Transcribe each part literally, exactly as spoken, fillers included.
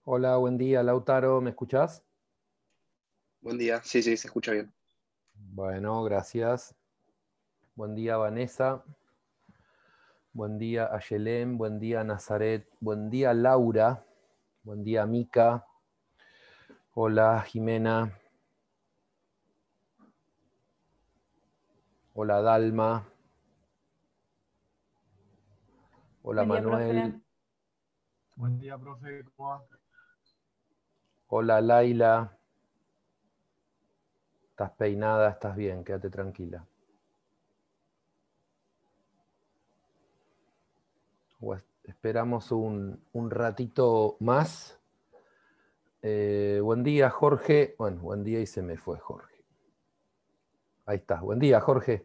Hola, buen día, Lautaro, ¿me escuchás? Buen día, sí, sí, se escucha bien. Bueno, gracias. Buen día, Vanessa. Buen día, Ayelén. Buen día, Nazaret. Buen día, Laura. Buen día, Mica. Hola, Jimena. Hola, Dalma. Hola, Buen día, Manuel. profe. Buen día, profe, ¿cómo va? Hola, Laila. Estás peinada, estás bien, quédate tranquila. O es- Esperamos un, un ratito más. Eh, buen día, Jorge. Bueno, buen día y se me fue, Jorge. Ahí está. Buen día, Jorge.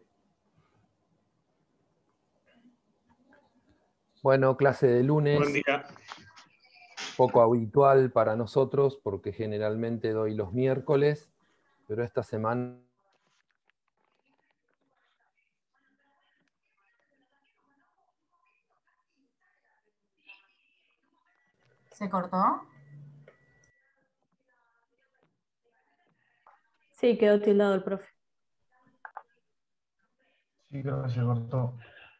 Bueno, clase de Buen lunes, día. poco habitual para nosotros porque generalmente doy los miércoles, pero esta semana ¿Se cortó? Sí, quedó tildado el profe. Sí, creo que se cortó.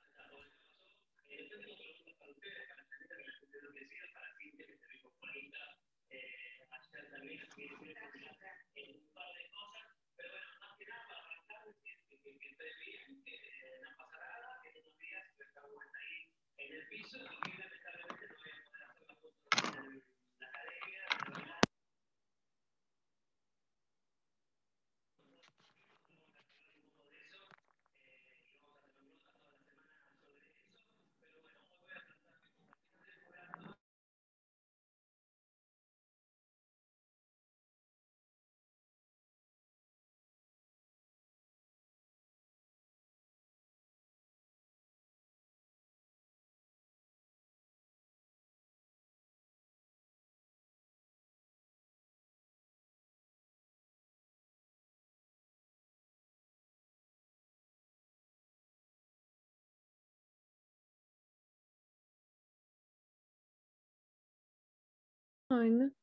Ay, no.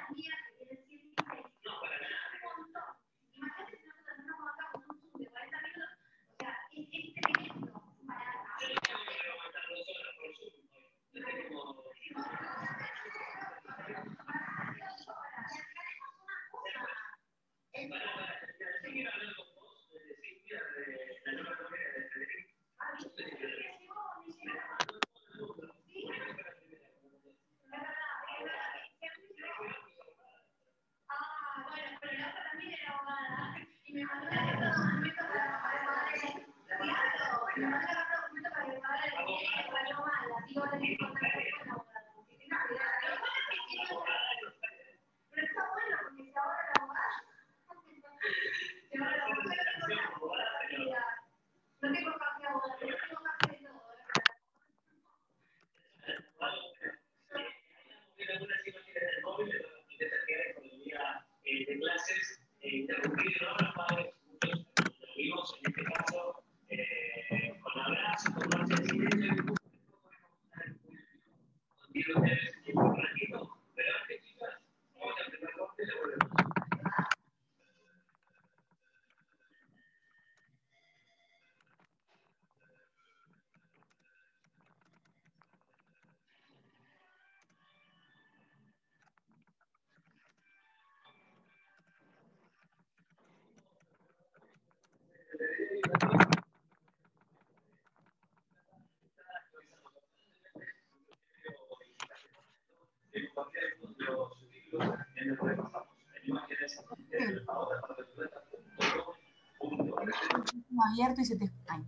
Abierto y se te... Ay.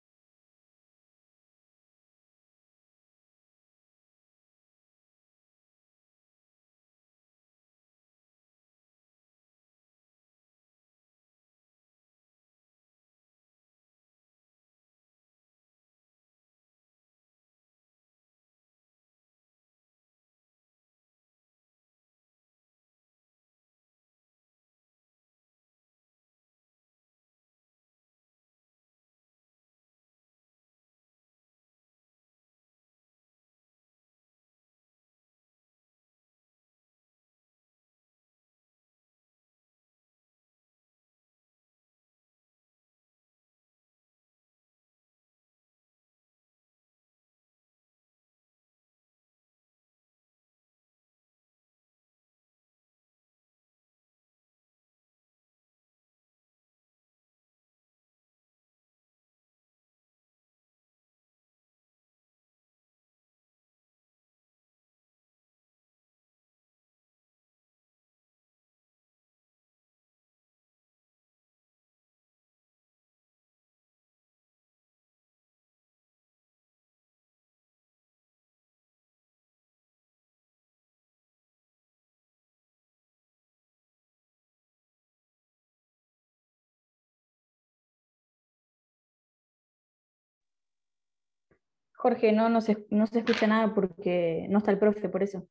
Jorge, no, no se, no se escucha nada porque no está el profe, por eso.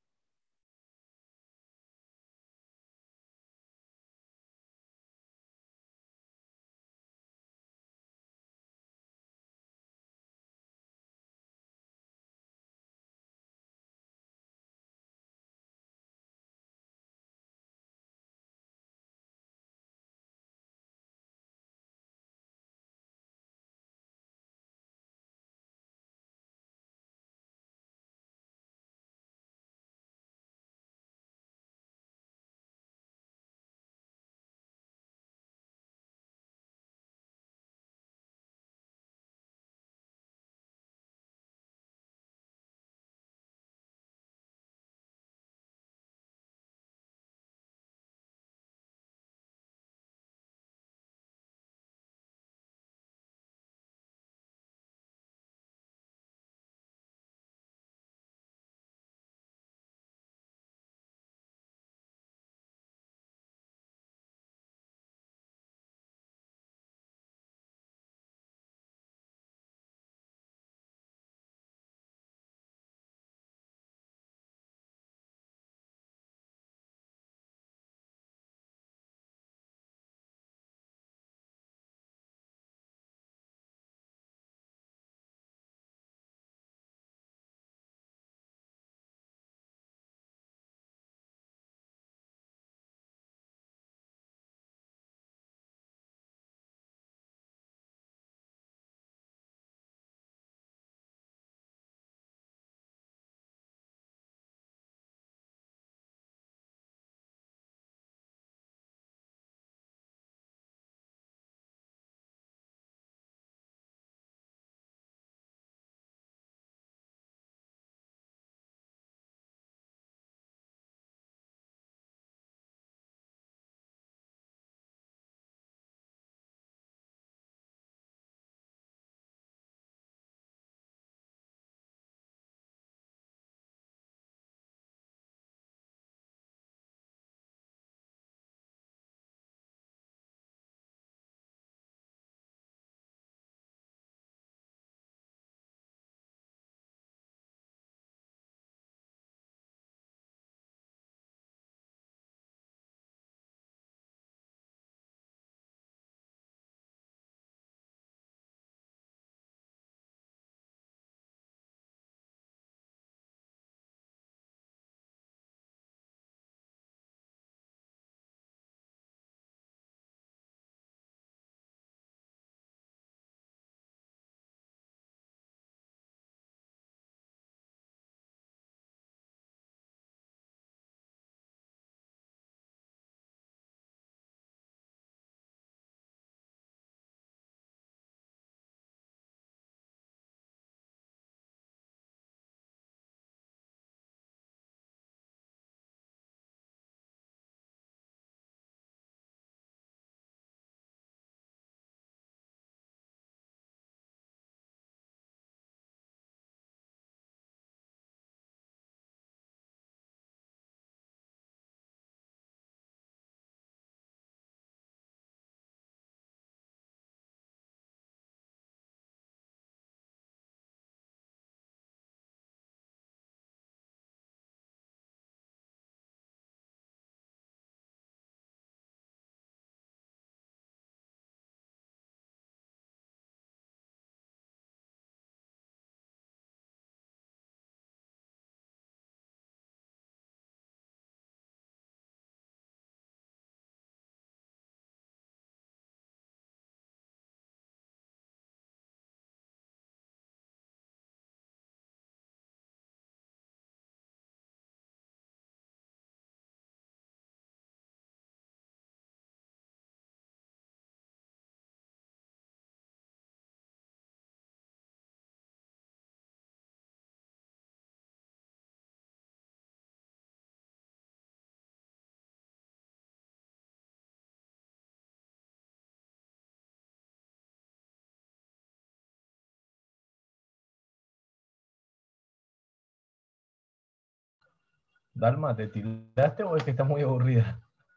Dalma, ¿te tildaste o es que estás muy aburrida?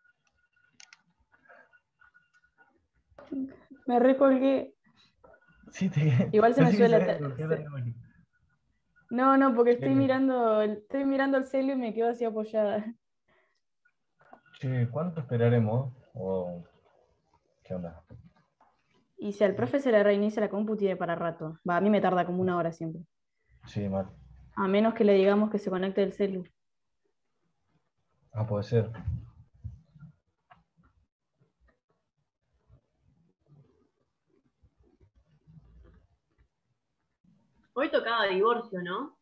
Me recolgué. Sí, te... Igual se me sí, suele... se- te- se- se- No, no, porque estoy Che, mirando, el- estoy mirando el celu y me quedo así apoyada. che, ¿cuánto esperaremos? O, ¿qué onda? Y si al profe se le reinicia la compu, tiene para rato. Va, a mí me tarda como una hora siempre. Sí, mal. A menos que le digamos que se conecte el celu. Ah, puede ser. Hoy tocaba divorcio, ¿no?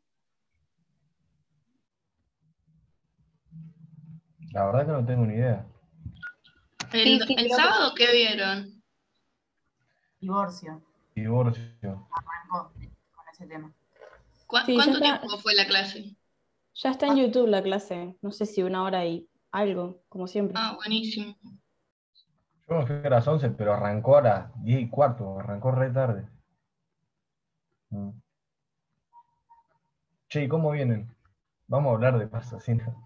La verdad que no tengo ni idea. El, Sí, sí, el creo que- sábado, ¿qué vieron? Divorcio. Divorcio. Arrancó con ese tema. ¿Cu- Sí, ya ¿Cuánto está. tiempo fue la clase? Ya está en YouTube la clase. No sé si una hora y algo, como siempre. Ah, buenísimo. Yo me fui a las once, pero arrancó a las diez y cuarto, arrancó re tarde. Mm. Che, ¿y cómo vienen? Vamos a hablar de paso, así, ¿no?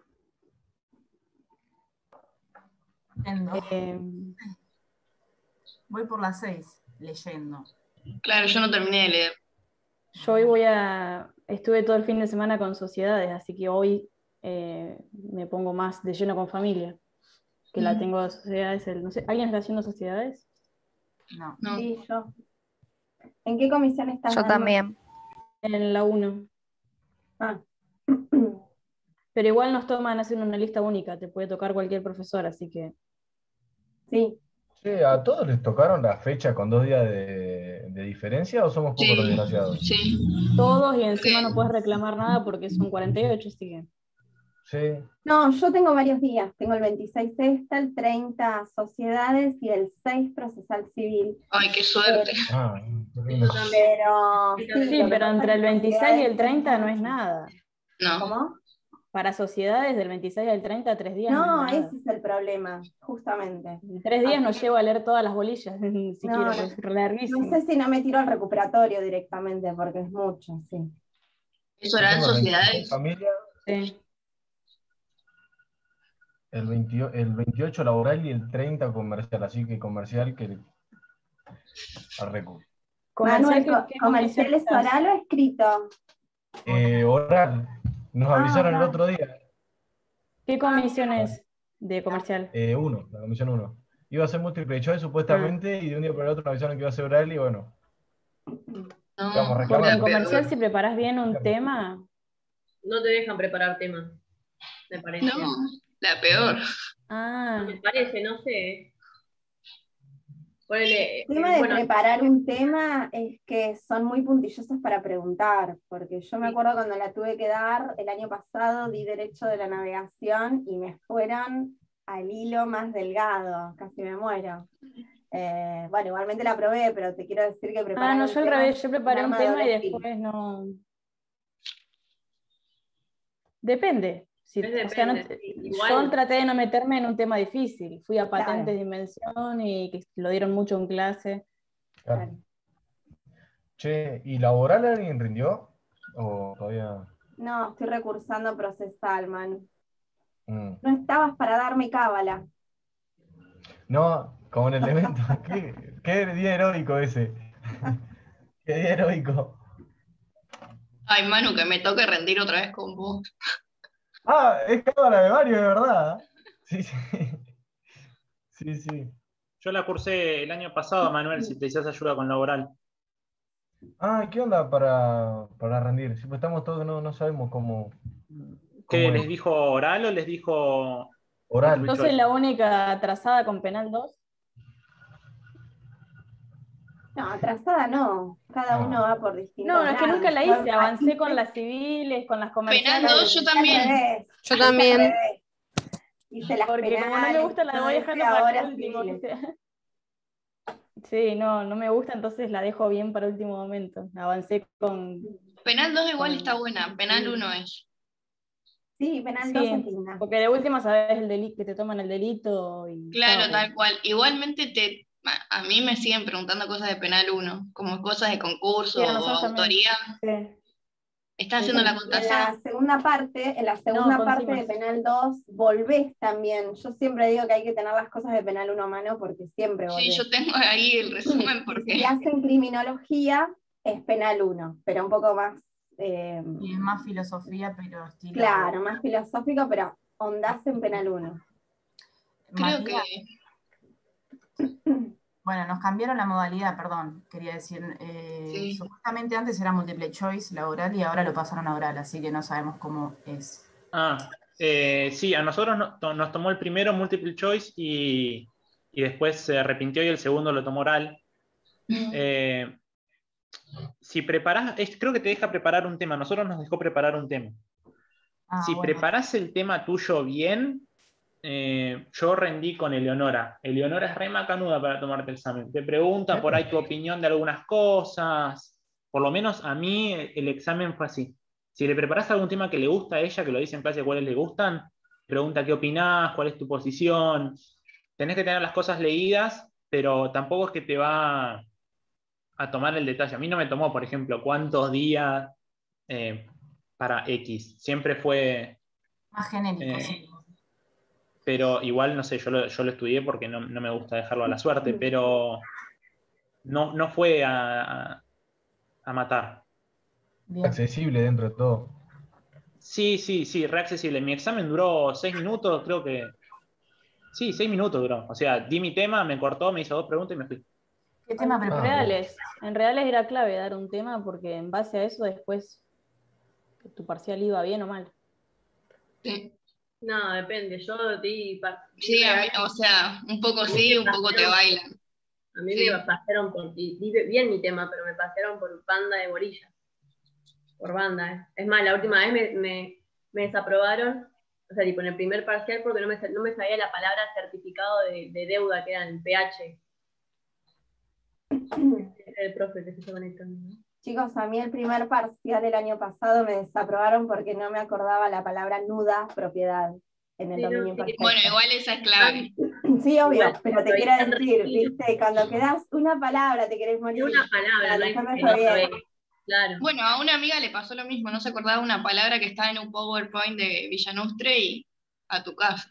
Leyendo. Eh, Voy por las seis, leyendo. Claro, yo no terminé de leer. yo hoy voy a... Estuve todo el fin de semana con sociedades, así que hoy eh, me pongo más de lleno con familia. Que la Mm. tengo de sociedades. El, no sé, ¿alguien está haciendo sociedades? No. No. Sí, yo. ¿En qué comisión estás? Yo Dalma? también. En la uno. Ah. Pero igual nos toman, hacen una lista única, te puede tocar cualquier profesor, así que... Sí. Che, ¿a todos les tocaron la fecha con dos días de, de diferencia o somos pocos los Sí, desgraciados? sí. Todos y encima no puedes reclamar nada porque son cuarenta y ocho, así que... Sí. No, yo tengo varios días. Tengo el veintiséis esta, el treinta sociedades y el seis procesal civil. Ay, qué suerte. Ah, qué Yo lindo. también. Pero Sí, sí, Sí, lo que pero pasa entre es el que veintiséis y sociedades el treinta no es son- nada. No. ¿Cómo? Para sociedades, del veintiséis al treinta, tres días no, No, es nada. ese es el problema, justamente. En tres días no Así que- llego a leer todas las bolillas, si No, quiero, no. porque es larguísimo. No sé si no me tiro al recuperatorio directamente, porque es mucho, sí. ¿Eso Yo eran tengo el veintiséis sociedades? familia, Sí. el, veintiocho, el veintiocho laboral y el treinta comercial, así que comercial que al recu. Comercial, Manuel, ¿qué- co- qué ¿comercial es comisión estás? oral o escrito? Eh, oral, nos Ah, avisaron el oral. otro día, ¿Qué comisión es de comercial? eh, uno, la comisión uno. Iba a ser múltiple choice supuestamente y de un día para el otro nos avisaron que iba a ser oral y bueno, No, Vamos, Porque en reclamando. comercial, si preparás bien un tema, No te dejan preparar temas, me parece. no, la peor. ah, Me parece, no sé. Ponele, El tema eh, de bueno, preparar un tema es que son muy puntillosos para preguntar, porque yo me Sí. acuerdo cuando la tuve que dar el año pasado, di Derecho de la Navegación y me fueron al hilo más delgado, casi me muero. Eh, bueno, igualmente la probé, pero te quiero decir que preparar ah, no, un yo al tema revés, es yo preparé un arma de tema y doble filo. después no... Depende. Si, Es o sea, no- depende, sí, igual. yo traté de no meterme en un tema difícil. Fui a Claro. patentes de invención y que lo dieron mucho en clase. claro. Che, ¿y laboral alguien rindió? ¿O todavía? No, estoy recursando procesal, man. Mm. No estabas para darme cábala. No, como en el evento. ¿Qué, qué día heroico ese? ¿Qué día heroico? Ay, Manu, que me toque rendir otra vez con vos. Ah, es cámara de Mario, de verdad. Sí, sí. Sí, sí. Yo la cursé el año pasado, Manuel, si te hicieras ayuda con laboral. Ah, ¿qué onda para, para rendir? Si pues estamos todos que no, no sabemos cómo. ¿Qué ¿Cómo les es? dijo oral o les dijo Oral. Yo soy la única atrasada con penal dos. No, atrasada no. Cada No. uno va por distintos No, no, es que lados. nunca la Yo hice. Avancé aquí con te- las civiles, con las Penal comerciales. dos, yo hice al también. revés, Yo hice al también. revés. Hice las Porque como no me penales, gusta, la no voy hice dejando para ahora el último. civiles. ¿viste? Sí, no, no me gusta, entonces la dejo bien para último momento. Avancé con... Penal dos igual Con- está buena, penal uno es. Sí, penal Sí, dos es linda. porque de última sabes el delito, que te toman el delito y... Claro, chao. tal cual. Igualmente te, a a mí me siguen preguntando cosas de penal uno, como cosas de concurso Sí, a o nosotros también. autoría. Sí. ¿Estás haciendo la En la contación? segunda parte, en la segunda No, parte consignas. de penal dos, volvés también. Yo siempre digo que hay que tener las cosas de penal uno a mano porque siempre Sí, volvés. yo tengo ahí el resumen Y porque... si hacen criminología, es penal uno, pero un poco más, eh, Y es más filosofía, pero estilo. claro, más filosófico, pero ondás en penal uno. Creo Matías, que... bueno, nos cambiaron la modalidad, perdón, quería decir. eh, Sí. Supuestamente antes era multiple choice, la oral, y ahora lo pasaron a oral, así que no sabemos cómo es. Ah, eh, sí, a nosotros no- to- nos tomó el primero multiple choice y, y después se arrepintió y el segundo lo tomó oral. Eh, si preparás, es- creo que te deja preparar un tema. Nosotros nos dejó preparar un tema. Ah, Si bueno. preparás el tema tuyo bien, eh, yo rendí con Eleonora. Eleonora es re macanuda para tomarte el examen. Te pregunta por ahí tu opinión de algunas cosas. Por lo menos a mí el examen fue así. Si le preparás algún tema que le gusta a ella, que lo dice en clase cuáles le gustan, pregunta qué opinás, cuál es tu posición. Tenés que tener las cosas leídas, pero tampoco es que te va a tomar el detalle. A mí no me tomó, por ejemplo, cuántos días eh, para X. Siempre fue... Más genérico, eh, sí. pero igual, no sé, yo lo, yo lo estudié porque no, no me gusta dejarlo a la suerte, pero no, no fue a, a, a matar. Bien. Accesible dentro de todo. Sí, sí, sí, re accesible. Mi examen duró seis minutos, creo que... Sí, seis minutos duró. O sea, di mi tema, me cortó, me hizo dos preguntas y me fui. ¿Qué tema En Ah, preparás? reales, en reales era clave dar un tema porque en base a eso después tu parcial iba bien o mal. Sí, No, depende. Yo di, pa- di sí a mí, real, o sea, un poco a mí sí, me un poco te pasaron- bailan. A mí Sí. me pasaron por. Di, di bien mi tema, pero me pasaron por banda de borillas. Por banda, ¿eh? Es más, la última vez me, me, me desaprobaron, o sea, tipo en el primer parcial, porque no me, no me sabía la palabra certificado de, de deuda, que era el P H. Es el profe que se está conectando, ¿no? Chicos, a mí el primer parcial del año pasado me desaprobaron porque no me acordaba la palabra nuda propiedad en el Sí, no, dominio sí. imperfecto. Bueno, igual esa es clave. Sí, obvio, Igual, pero te pero quiero están decir, reñidos. viste, cuando quedas una palabra te querés morir. Tiene una palabra, Claro, no es después me que fue no bien. sabés. Claro. Bueno, a una amiga le pasó lo mismo, no se acordaba una palabra que estaba en un PowerPoint de Villanustre y a tu casa.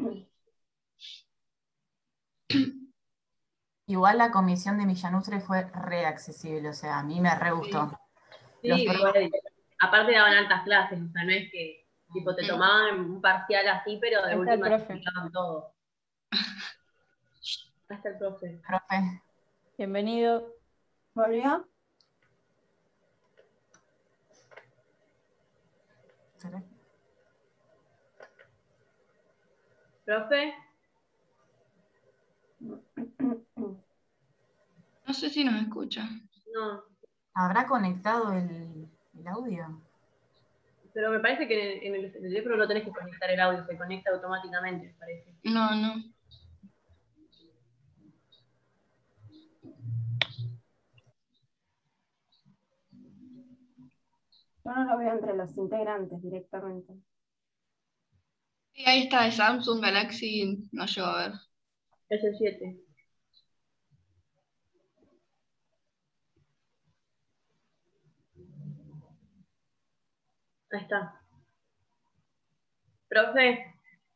Igual la comisión de Villanustre fue re accesible, o sea, a mí me re gustó. Sí, Los igual, aparte daban altas clases, o sea, no es que tipo te Mm. tomaban un parcial así, pero de Ahí está el última te profe. explicaban todo. Hasta el profe. profe. Bienvenido. ¿Volvió? ¿Será? ¿Profe? No sé si nos escucha. No, ¿Habrá conectado el, el audio? pero me parece que en el, en el teléfono no tenés que conectar el audio, se conecta automáticamente, me parece. No, no. Yo no lo veo entre los integrantes directamente. Sí, ahí está, el Samsung Galaxy, no llego a ver. S siete. Ahí está. ¿Profe?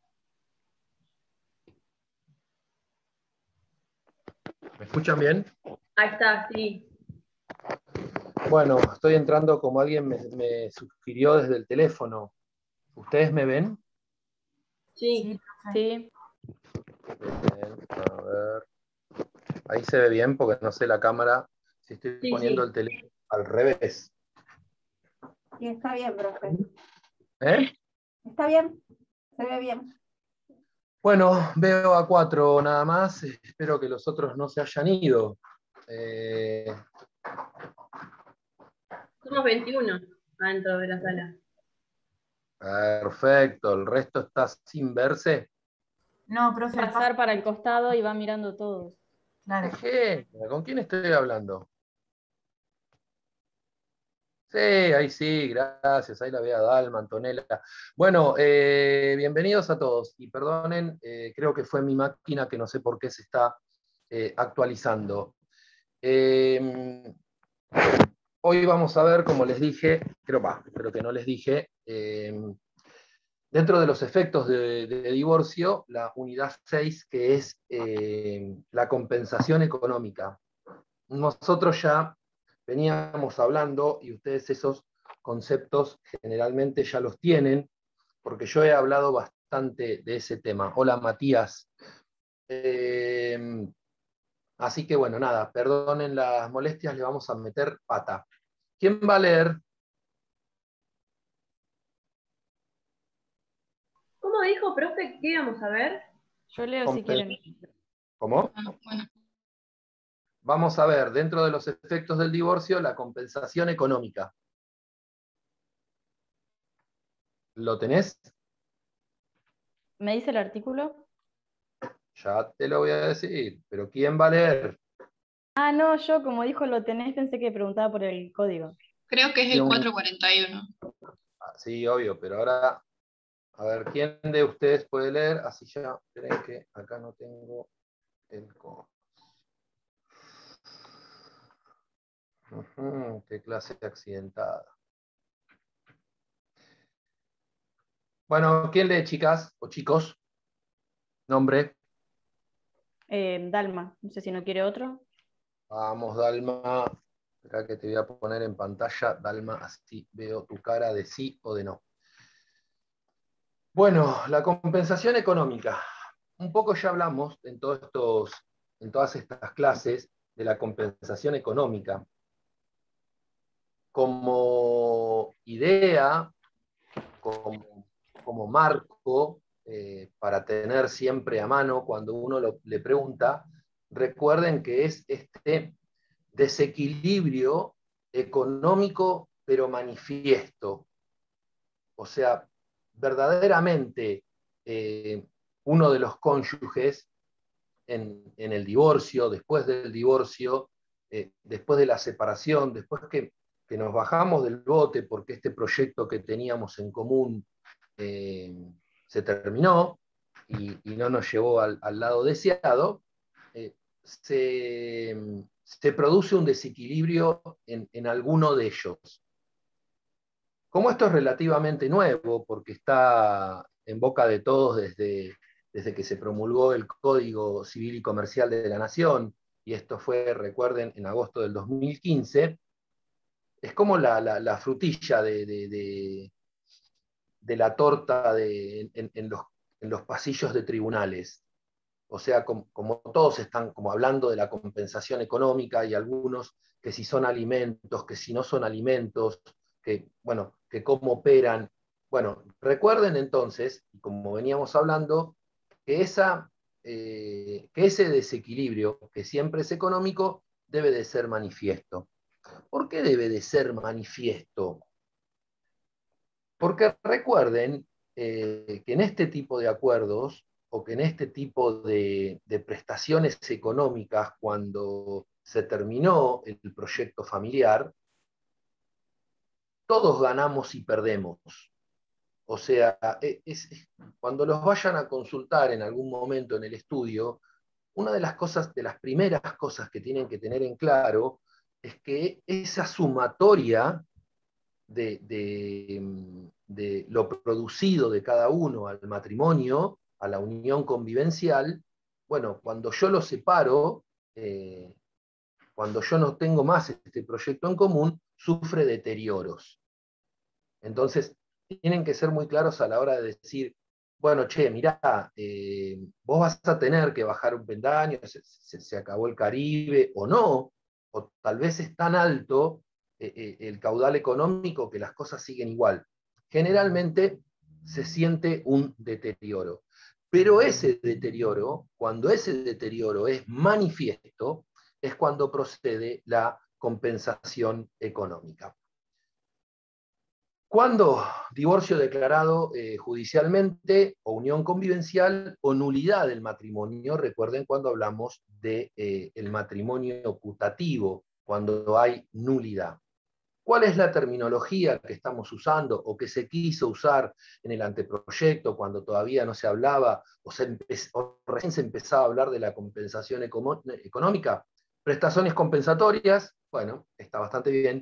¿Me escuchan bien? Ahí está, sí. Bueno, estoy entrando como alguien me, me sugirió desde el teléfono. ¿Ustedes me ven? Sí. Sí, profe. Sí, Bien, a ver. Ahí se ve bien porque no sé la cámara si estoy Sí, poniendo sí. el teléfono al revés. Sí, está bien, profe. ¿Eh? Está bien, se ve bien. Bueno, veo a cuatro nada más. Espero que los otros no se hayan ido. Eh, Somos veintiuno adentro de la sala. perfecto. ¿El resto está sin verse? No, profe, el pasar para el costado y va mirando todos. claro. Qué genia. ¿Con quién estoy hablando? Sí, ahí sí, gracias. Ahí la veo a Dalma, Antonella. Bueno, eh, bienvenidos a todos. Y perdonen, eh, creo que fue mi máquina que no sé por qué se está eh, actualizando. Eh, hoy vamos a ver, como les dije, creo, bah, creo que no les dije, eh, dentro de los efectos de, de divorcio, la unidad seis, que es eh, la compensación económica. Nosotros ya veníamos hablando, y ustedes esos conceptos generalmente ya los tienen, porque yo he hablado bastante de ese tema. Hola, Matías. Eh, así que bueno, nada, perdonen las molestias, le vamos a meter pata. ¿Quién va a leer? ¿Cómo dijo, profe, qué íbamos a ver? Yo leo si quieren. ¿Cómo? Ah, bueno. Vamos a ver, dentro de los efectos del divorcio, la compensación económica. ¿Lo tenés? ¿Me dice el artículo? Ya te lo voy a decir, pero ¿quién va a leer? Ah, no, yo como dijo lo tenés, pensé que preguntaba por el código. Creo que es el cuatrocientos cuarenta y uno. Ah, sí, obvio, pero ahora, a ver, ¿quién de ustedes puede leer? Así ya, esperen que acá no tengo el código. Ujú, qué clase accidentada. Bueno, ¿quién lee, chicas o chicos? Nombre. Eh, Dalma, no sé si no quiere otro. Vamos, Dalma. Acá que te voy a poner en pantalla, Dalma, así veo tu cara de sí o de no. Bueno, la compensación económica. Un poco ya hablamos en, todos estos, en todas estas clases de la compensación económica. Como idea, como, como marco, eh, para tener siempre a mano cuando uno lo, le pregunta, recuerden que es este desequilibrio económico pero manifiesto. O sea, verdaderamente eh, uno de los cónyuges en, en, el divorcio, después del divorcio, eh, después de la separación, después que, que, nos bajamos del bote porque este proyecto que teníamos en común eh, se terminó y, y, no nos llevó al, al lado deseado, eh, se, se produce un desequilibrio en, en alguno de ellos. Como esto es relativamente nuevo, porque está en boca de todos desde, desde que se promulgó el Código Civil y Comercial de la Nación, y esto fue, recuerden, en agosto del dos mil quince, es como la, la, la frutilla de, de, de, de la torta de, en, en, los, en los pasillos de tribunales. O sea, como, como todos están como hablando de la compensación económica, y algunos que si son alimentos, que si no son alimentos, que, bueno, que cómo operan. Bueno, recuerden entonces, como veníamos hablando, que, esa, eh, que ese desequilibrio, que siempre es económico, debe de ser manifiesto. ¿Por qué debe de ser manifiesto? Porque recuerden eh, que en este tipo de acuerdos, o que en este tipo de, de prestaciones económicas, cuando se terminó el proyecto familiar, todos ganamos y perdemos. O sea, es, es, cuando los vayan a consultar en algún momento en el estudio, una de las cosas, de las primeras cosas que tienen que tener en claro, es que esa sumatoria de, de, de lo producido de cada uno al matrimonio, a la unión convivencial, bueno, cuando yo lo separo, eh, cuando yo no tengo más este proyecto en común, sufre deterioros. Entonces, tienen que ser muy claros a la hora de decir, bueno, che, mirá, eh, vos vas a tener que bajar un peldaño, se, se, se acabó el Caribe, o no, o tal vez es tan alto eh, eh, el caudal económico que las cosas siguen igual. Generalmente se siente un deterioro. Pero ese deterioro, cuando ese deterioro es manifiesto, es cuando procede la compensación económica. ¿Cuándo? Divorcio declarado eh, judicialmente, o unión convivencial, o nulidad del matrimonio. Recuerden cuando hablamos del de, eh, matrimonio putativo, cuando hay nulidad. ¿Cuál es la terminología que estamos usando o que se quiso usar en el anteproyecto cuando todavía no se hablaba o, se empe- o recién se empezaba a hablar de la compensación económica? Prestaciones compensatorias, bueno, está bastante bien.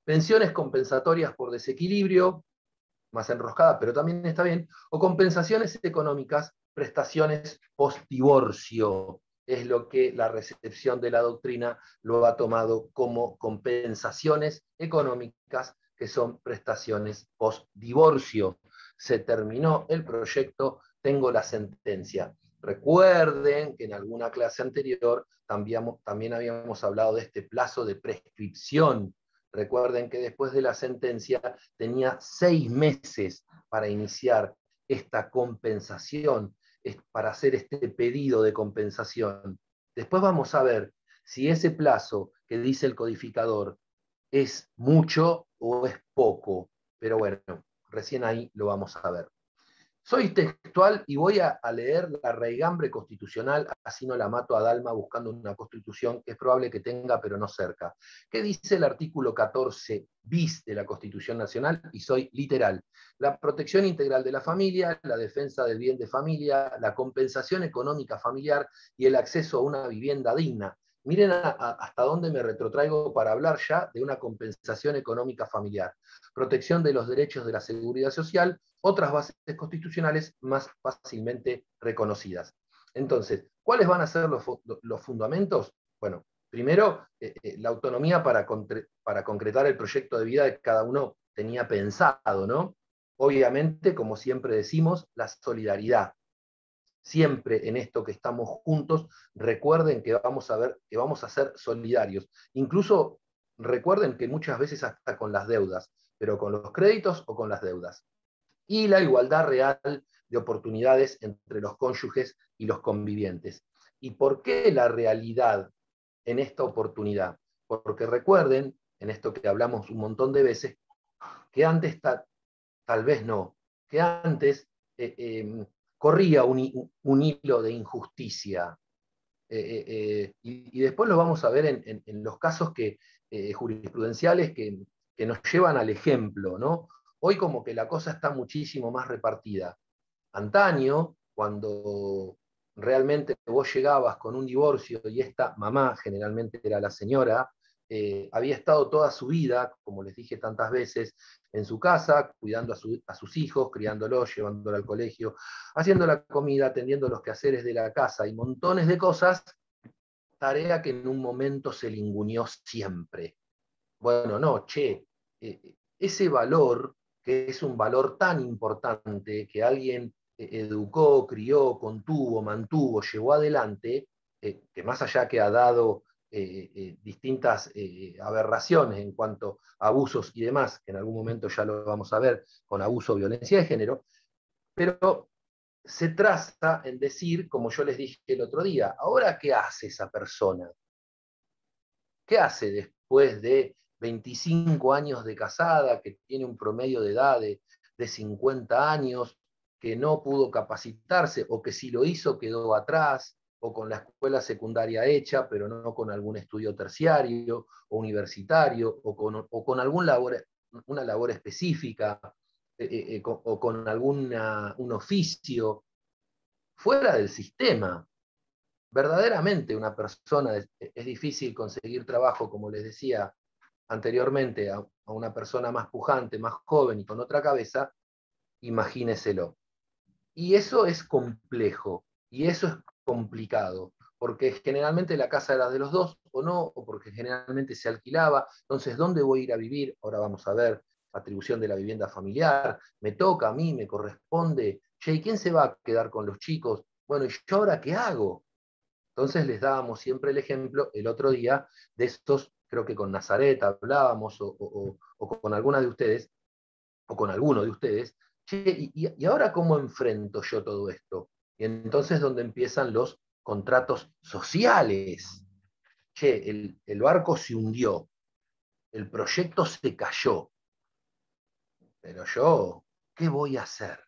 pensiones compensatorias por desequilibrio, más enroscada, pero también está bien, o compensaciones económicas, prestaciones post-divorcio, es lo que la recepción de la doctrina lo ha tomado como compensaciones económicas, que son prestaciones post-divorcio. Se terminó el proyecto, tengo la sentencia. Recuerden que en alguna clase anterior también, también habíamos hablado de este plazo de prescripción. Recuerden que después de la sentencia tenía seis meses para iniciar esta compensación, para hacer este pedido de compensación. Después vamos a ver si ese plazo que dice el codificador es mucho o es poco. Pero bueno, recién ahí lo vamos a ver. Soy textual y voy a, a leer la raigambre constitucional, así no la mato a Dalma buscando una constitución que es probable que tenga, pero no cerca. ¿Qué dice el artículo catorce bis de la Constitución Nacional? Y soy literal. La protección integral de la familia, la defensa del bien de familia, la compensación económica familiar y el acceso a una vivienda digna. Miren a, a, hasta dónde me retrotraigo para hablar ya de una compensación económica familiar. Protección de los derechos de la seguridad social, otras bases constitucionales más fácilmente reconocidas. Entonces, ¿cuáles van a ser los, los fundamentos? Bueno, primero, eh, eh, la autonomía para, para concretar el proyecto de vida que cada uno tenía pensado, ¿no? Obviamente, como siempre decimos, la solidaridad. Siempre en esto que estamos juntos, recuerden que vamos a ver, que vamos a ser solidarios. Incluso recuerden que muchas veces hasta con las deudas, pero con los créditos o con las deudas. Y la igualdad real de oportunidades entre los cónyuges y los convivientes. ¿Y por qué la realidad en esta oportunidad? Porque recuerden, en esto que hablamos un montón de veces, que antes, ta, tal vez no, que antes eh, eh, corría un, un hilo de injusticia. Eh, eh, eh, y, y después lo vamos a ver en, en, en los casos que, eh, jurisprudenciales que, que nos llevan al ejemplo, ¿no? Hoy como que la cosa está muchísimo más repartida. Antaño, cuando realmente vos llegabas con un divorcio y esta mamá, generalmente era la señora, eh, había estado toda su vida, como les dije tantas veces, en su casa, cuidando a, su, a sus hijos, criándolos, llevándolos al colegio, haciendo la comida, atendiendo los quehaceres de la casa y montones de cosas, tarea que en un momento se le inguñó siempre. Bueno, no, che, eh, ese valor, que es un valor tan importante que alguien educó, crió, contuvo, mantuvo, llevó adelante, eh, que más allá que ha dado eh, eh, distintas eh, aberraciones en cuanto a abusos y demás, que en algún momento ya lo vamos a ver con abuso o violencia de género, pero se traza en decir, como yo les dije el otro día, ¿ahora qué hace esa persona? ¿Qué hace después de veinticinco años de casada, que tiene un promedio de edad de, de cincuenta años, que no pudo capacitarse, o que si lo hizo quedó atrás, o con la escuela secundaria hecha, pero no con algún estudio terciario o universitario, o con, o con algún labor, una labor específica, eh, eh, o con algún un oficio, fuera del sistema? Verdaderamente una persona, es, es difícil conseguir trabajo, como les decía anteriormente, a, a una persona más pujante, más joven y con otra cabeza, imagíneselo. Y eso es complejo, y eso es complicado, porque generalmente la casa era de los dos, o no, o porque generalmente se alquilaba. Entonces, ¿dónde voy a ir a vivir? Ahora vamos a ver, atribución de la vivienda familiar, me toca a mí, me corresponde. Che, ¿y quién se va a quedar con los chicos? Bueno, ¿y yo ahora qué hago? Entonces les dábamos siempre el ejemplo el otro día de estos, creo que con Nazaret hablábamos, o, o, o con alguna de ustedes, o con alguno de ustedes, che, y, y ahora cómo enfrento yo todo esto? Y entonces donde empiezan los contratos sociales. Che, el, el barco se hundió, el proyecto se cayó, pero yo, ¿qué voy a hacer?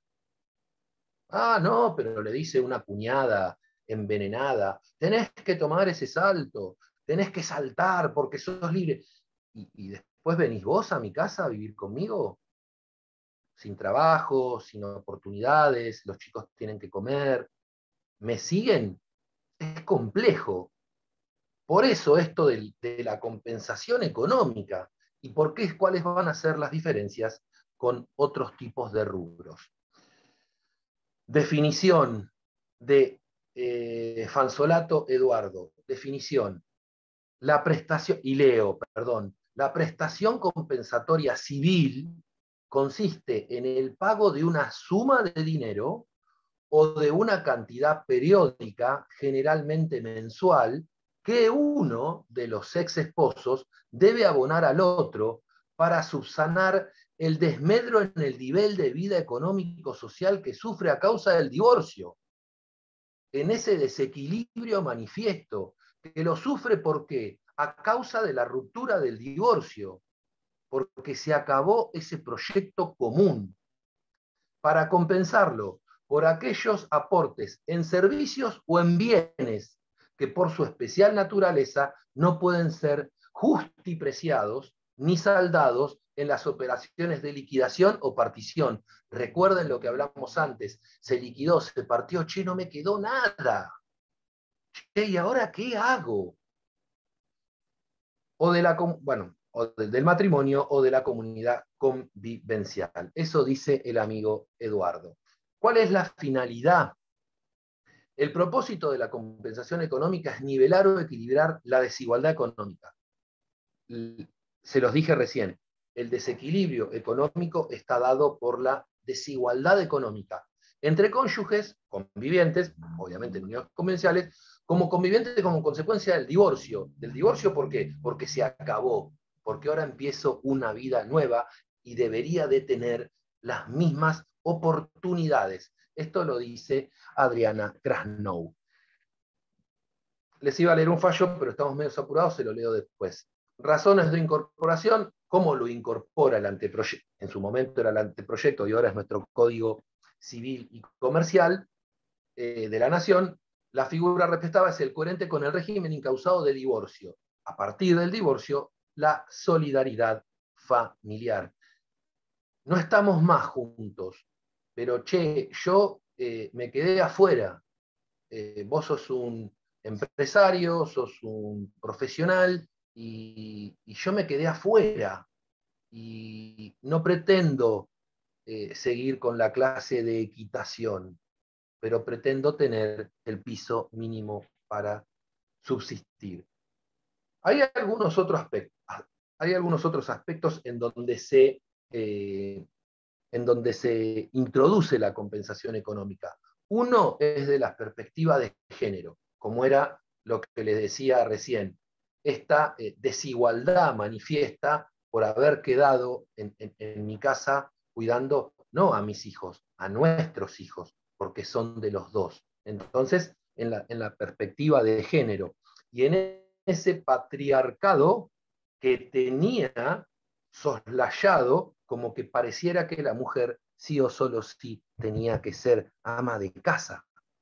Ah, no, pero le dice una cuñada envenenada, tenés que tomar ese salto, tenés que saltar porque sos libre. ¿Y, y después venís vos a mi casa a vivir conmigo? Sin trabajo, sin oportunidades, los chicos tienen que comer. ¿Me siguen? Es complejo. Por eso esto de, de la compensación económica, ¿Y por qué? ¿Cuáles van a ser las diferencias con otros tipos de rubros? Definición de eh, Fanzolato Eduardo. Definición. La prestación, y leo, perdón, la prestación compensatoria civil consiste en el pago de una suma de dinero o de una cantidad periódica, generalmente mensual, que uno de los ex esposos debe abonar al otro para subsanar el desmedro en el nivel de vida económico-social que sufre a causa del divorcio. En ese desequilibrio manifiesto, que lo sufre ¿por qué? A causa de la ruptura del divorcio, porque se acabó ese proyecto común. Para compensarlo por aquellos aportes en servicios o en bienes que por su especial naturaleza no pueden ser justipreciados ni saldados en las operaciones de liquidación o partición. Recuerden lo que hablamos antes, se liquidó, se partió, che, no me quedó nada. Che, ¿y ahora qué hago? O de la, bueno, o del matrimonio o de la comunidad convivencial. Eso dice el amigo Eduardo. ¿Cuál es la finalidad? El propósito de la compensación económica es nivelar o equilibrar la desigualdad económica. Se los dije recién, el desequilibrio económico está dado por la desigualdad económica entre cónyuges convivientes, obviamente en uniones convencionales, como convivientes como consecuencia del divorcio. ¿Del divorcio por qué? Porque se acabó, porque ahora empiezo una vida nueva y debería de tener las mismas oportunidades. Esto lo dice Adriana Krasnow. Les iba a leer un fallo, pero estamos medio apurados, se lo leo después. Razones de incorporación, ¿cómo lo incorpora el anteproyecto? En su momento era el anteproyecto y ahora es nuestro Código Civil y Comercial eh, de la Nación. La figura respetada es el coherente con el régimen incausado de divorcio. A partir del divorcio, la solidaridad familiar. No estamos más juntos, pero che, yo eh, me quedé afuera. Eh, vos sos un empresario, sos un profesional, y, y yo me quedé afuera. Y no pretendo eh, seguir con la clase de equitación, pero pretendo tener el piso mínimo para subsistir. Hay algunos otros aspectos, hay algunos otros aspectos en donde se, eh, en donde se introduce la compensación económica. Uno es de la perspectiva de género, como era lo que les decía recién, esta eh, desigualdad manifiesta por haber quedado en, en, en mi casa cuidando no a mis hijos, a nuestros hijos, porque son de los dos. Entonces, en la, en la perspectiva de género, y en ese patriarcado que tenía soslayado como que pareciera que la mujer sí o solo sí tenía que ser ama de casa.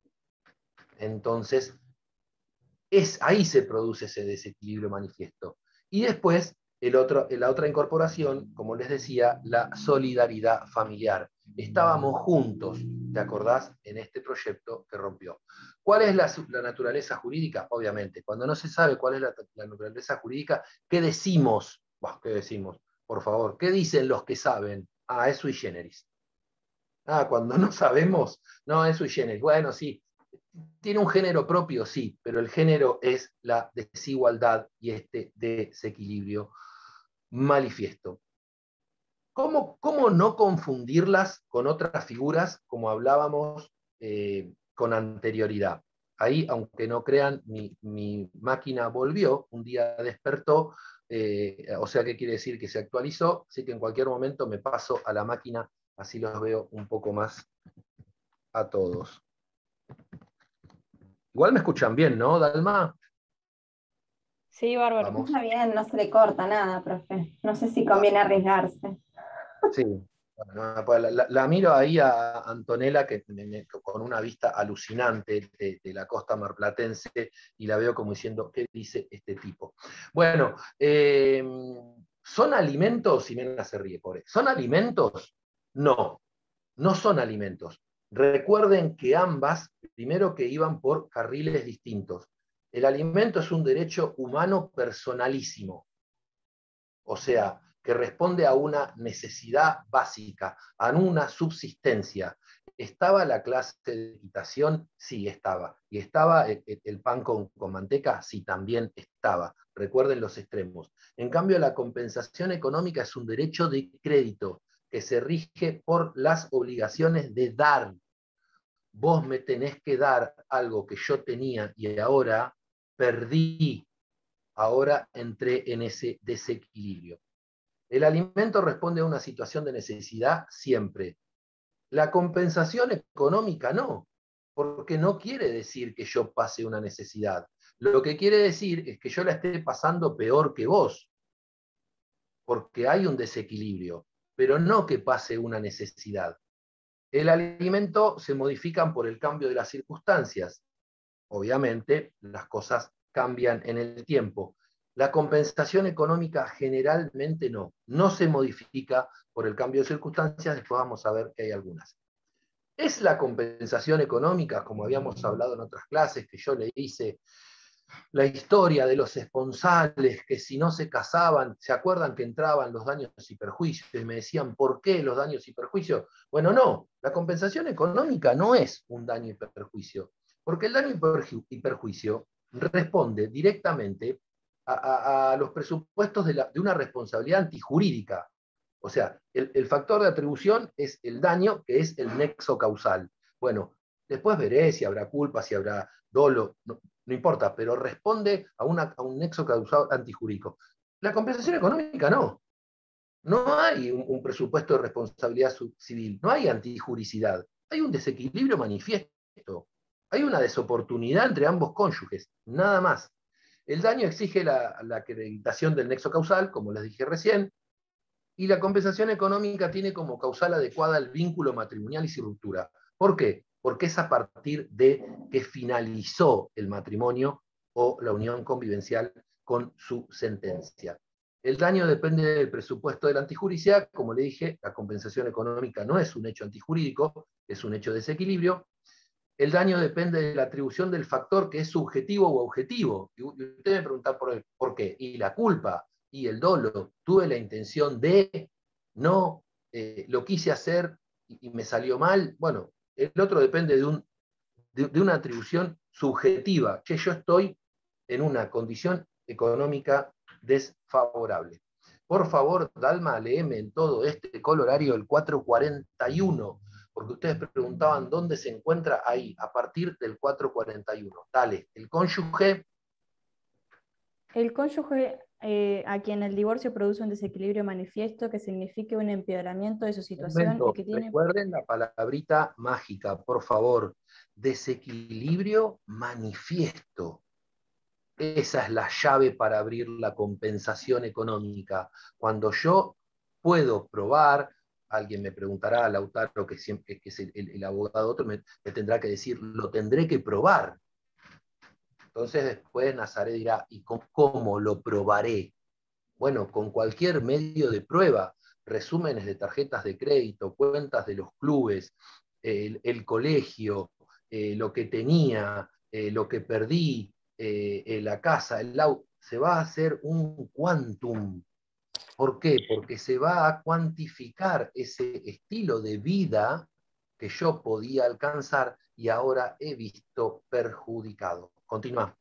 Entonces, es, ahí se produce ese desequilibrio manifiesto. Y después, el otro, la otra incorporación, como les decía, la solidaridad familiar. Estábamos juntos, ¿te acordás? En este proyecto que rompió. ¿Cuál es la, la naturaleza jurídica? Obviamente, cuando no se sabe cuál es la, la naturaleza jurídica, ¿qué decimos? Bah, ¿qué decimos? Por favor, ¿qué dicen los que saben? Ah, es sui generis. Ah, cuando no sabemos, no, es sui generis. Bueno, sí, tiene un género propio, sí, pero el género es la desigualdad y este desequilibrio manifiesto. ¿Cómo, cómo no confundirlas con otras figuras, como hablábamos eh, con anterioridad? Ahí, aunque no crean, mi, mi máquina volvió, un día despertó, eh, o sea que quiere decir que se actualizó, así que en cualquier momento me paso a la máquina, así los veo un poco más a todos. Igual me escuchan bien, ¿no, Dalma? Sí, bárbaro. Vamos. Está bien, no se le corta nada, profe. No sé si conviene arriesgarse. Sí, bueno, pues la, la, la miro ahí a Antonella que me, me, con una vista alucinante de, de la costa marplatense y la veo como diciendo, ¿qué dice este tipo? Bueno, eh, ¿son alimentos? Y Mena se ríe, pobre. ¿Son alimentos? No, no son alimentos. Recuerden que ambas, primero que iban por carriles distintos. El alimento es un derecho humano personalísimo. O sea, que responde a una necesidad básica, a una subsistencia. ¿Estaba la clase de equitación? Sí, estaba. ¿Y estaba el, el pan con, con manteca? Sí, también estaba. Recuerden los extremos. En cambio, la compensación económica es un derecho de crédito que se rige por las obligaciones de dar. Vos me tenés que dar algo que yo tenía y ahora perdí. Ahora entré en ese desequilibrio. El alimento responde a una situación de necesidad siempre. La compensación económica no, porque no quiere decir que yo pase una necesidad. Lo que quiere decir es que yo la esté pasando peor que vos, porque hay un desequilibrio, pero no que pase una necesidad. El alimento se modifican por el cambio de las circunstancias. Obviamente, las cosas cambian en el tiempo. La compensación económica generalmente no, no se modifica por el cambio de circunstancias, después vamos a ver que hay algunas. ¿Es la compensación económica, como habíamos hablado en otras clases, que yo le hice la historia de los esponsales, que si no se casaban, ¿se acuerdan que entraban los daños y perjuicios? Y me decían, ¿por qué los daños y perjuicios? Bueno, no, la compensación económica no es un daño y perjuicio, porque el daño y perjuicio responde directamente a, a, a los presupuestos de, la, de una responsabilidad antijurídica. O sea, el, el factor de atribución es el daño, que es el nexo causal. Bueno, después veré si habrá culpa, si habrá dolo, no, no importa, pero responde a, una, a un nexo causal antijurídico. La compensación económica no. No hay un, un presupuesto de responsabilidad civil, no hay antijuricidad, hay un desequilibrio manifiesto, hay una desoportunidad entre ambos cónyuges, nada más. El daño exige la, la acreditación del nexo causal, como les dije recién, y la compensación económica tiene como causal adecuada el vínculo matrimonial y sin ruptura. ¿Por qué? Porque es a partir de que finalizó el matrimonio o la unión convivencial con su sentencia. El daño depende del presupuesto de la antijuricidad. Como le dije, la compensación económica no es un hecho antijurídico, es un hecho de desequilibrio. El daño depende de la atribución del factor que es subjetivo o objetivo. Y usted me pregunta por, por qué. Y la culpa y el dolo, tuve la intención de, no, eh, lo quise hacer y, y me salió mal. Bueno, el otro depende de, un, de, de una atribución subjetiva, que yo estoy en una condición económica desfavorable. Por favor, Dalma, léeme en todo este colorario el cuatrocientos cuarenta y uno, porque ustedes preguntaban dónde se encuentra ahí, a partir del cuatrocientos cuarenta y uno. Dale, el cónyuge. El cónyuge eh, a quien el divorcio produce un desequilibrio manifiesto que signifique un empeoramiento de su situación Momento, y que tiene... recuerden la palabrita mágica, por favor. Desequilibrio manifiesto. Esa es la llave para abrir la compensación económica. Cuando yo puedo probar, alguien me preguntará, Lautaro, que, siempre, que es el, el, el abogado, otro me, me tendrá que decir, lo tendré que probar. Entonces después Nazaret dirá, ¿y con, cómo lo probaré? Bueno, con cualquier medio de prueba, resúmenes de tarjetas de crédito, cuentas de los clubes, el, el colegio, eh, lo que tenía, eh, lo que perdí, eh, la casa, el auto, se va a hacer un quantum. ¿Por qué? Porque se va a cuantificar ese estilo de vida que yo podía alcanzar y ahora he visto perjudicado. Continúa.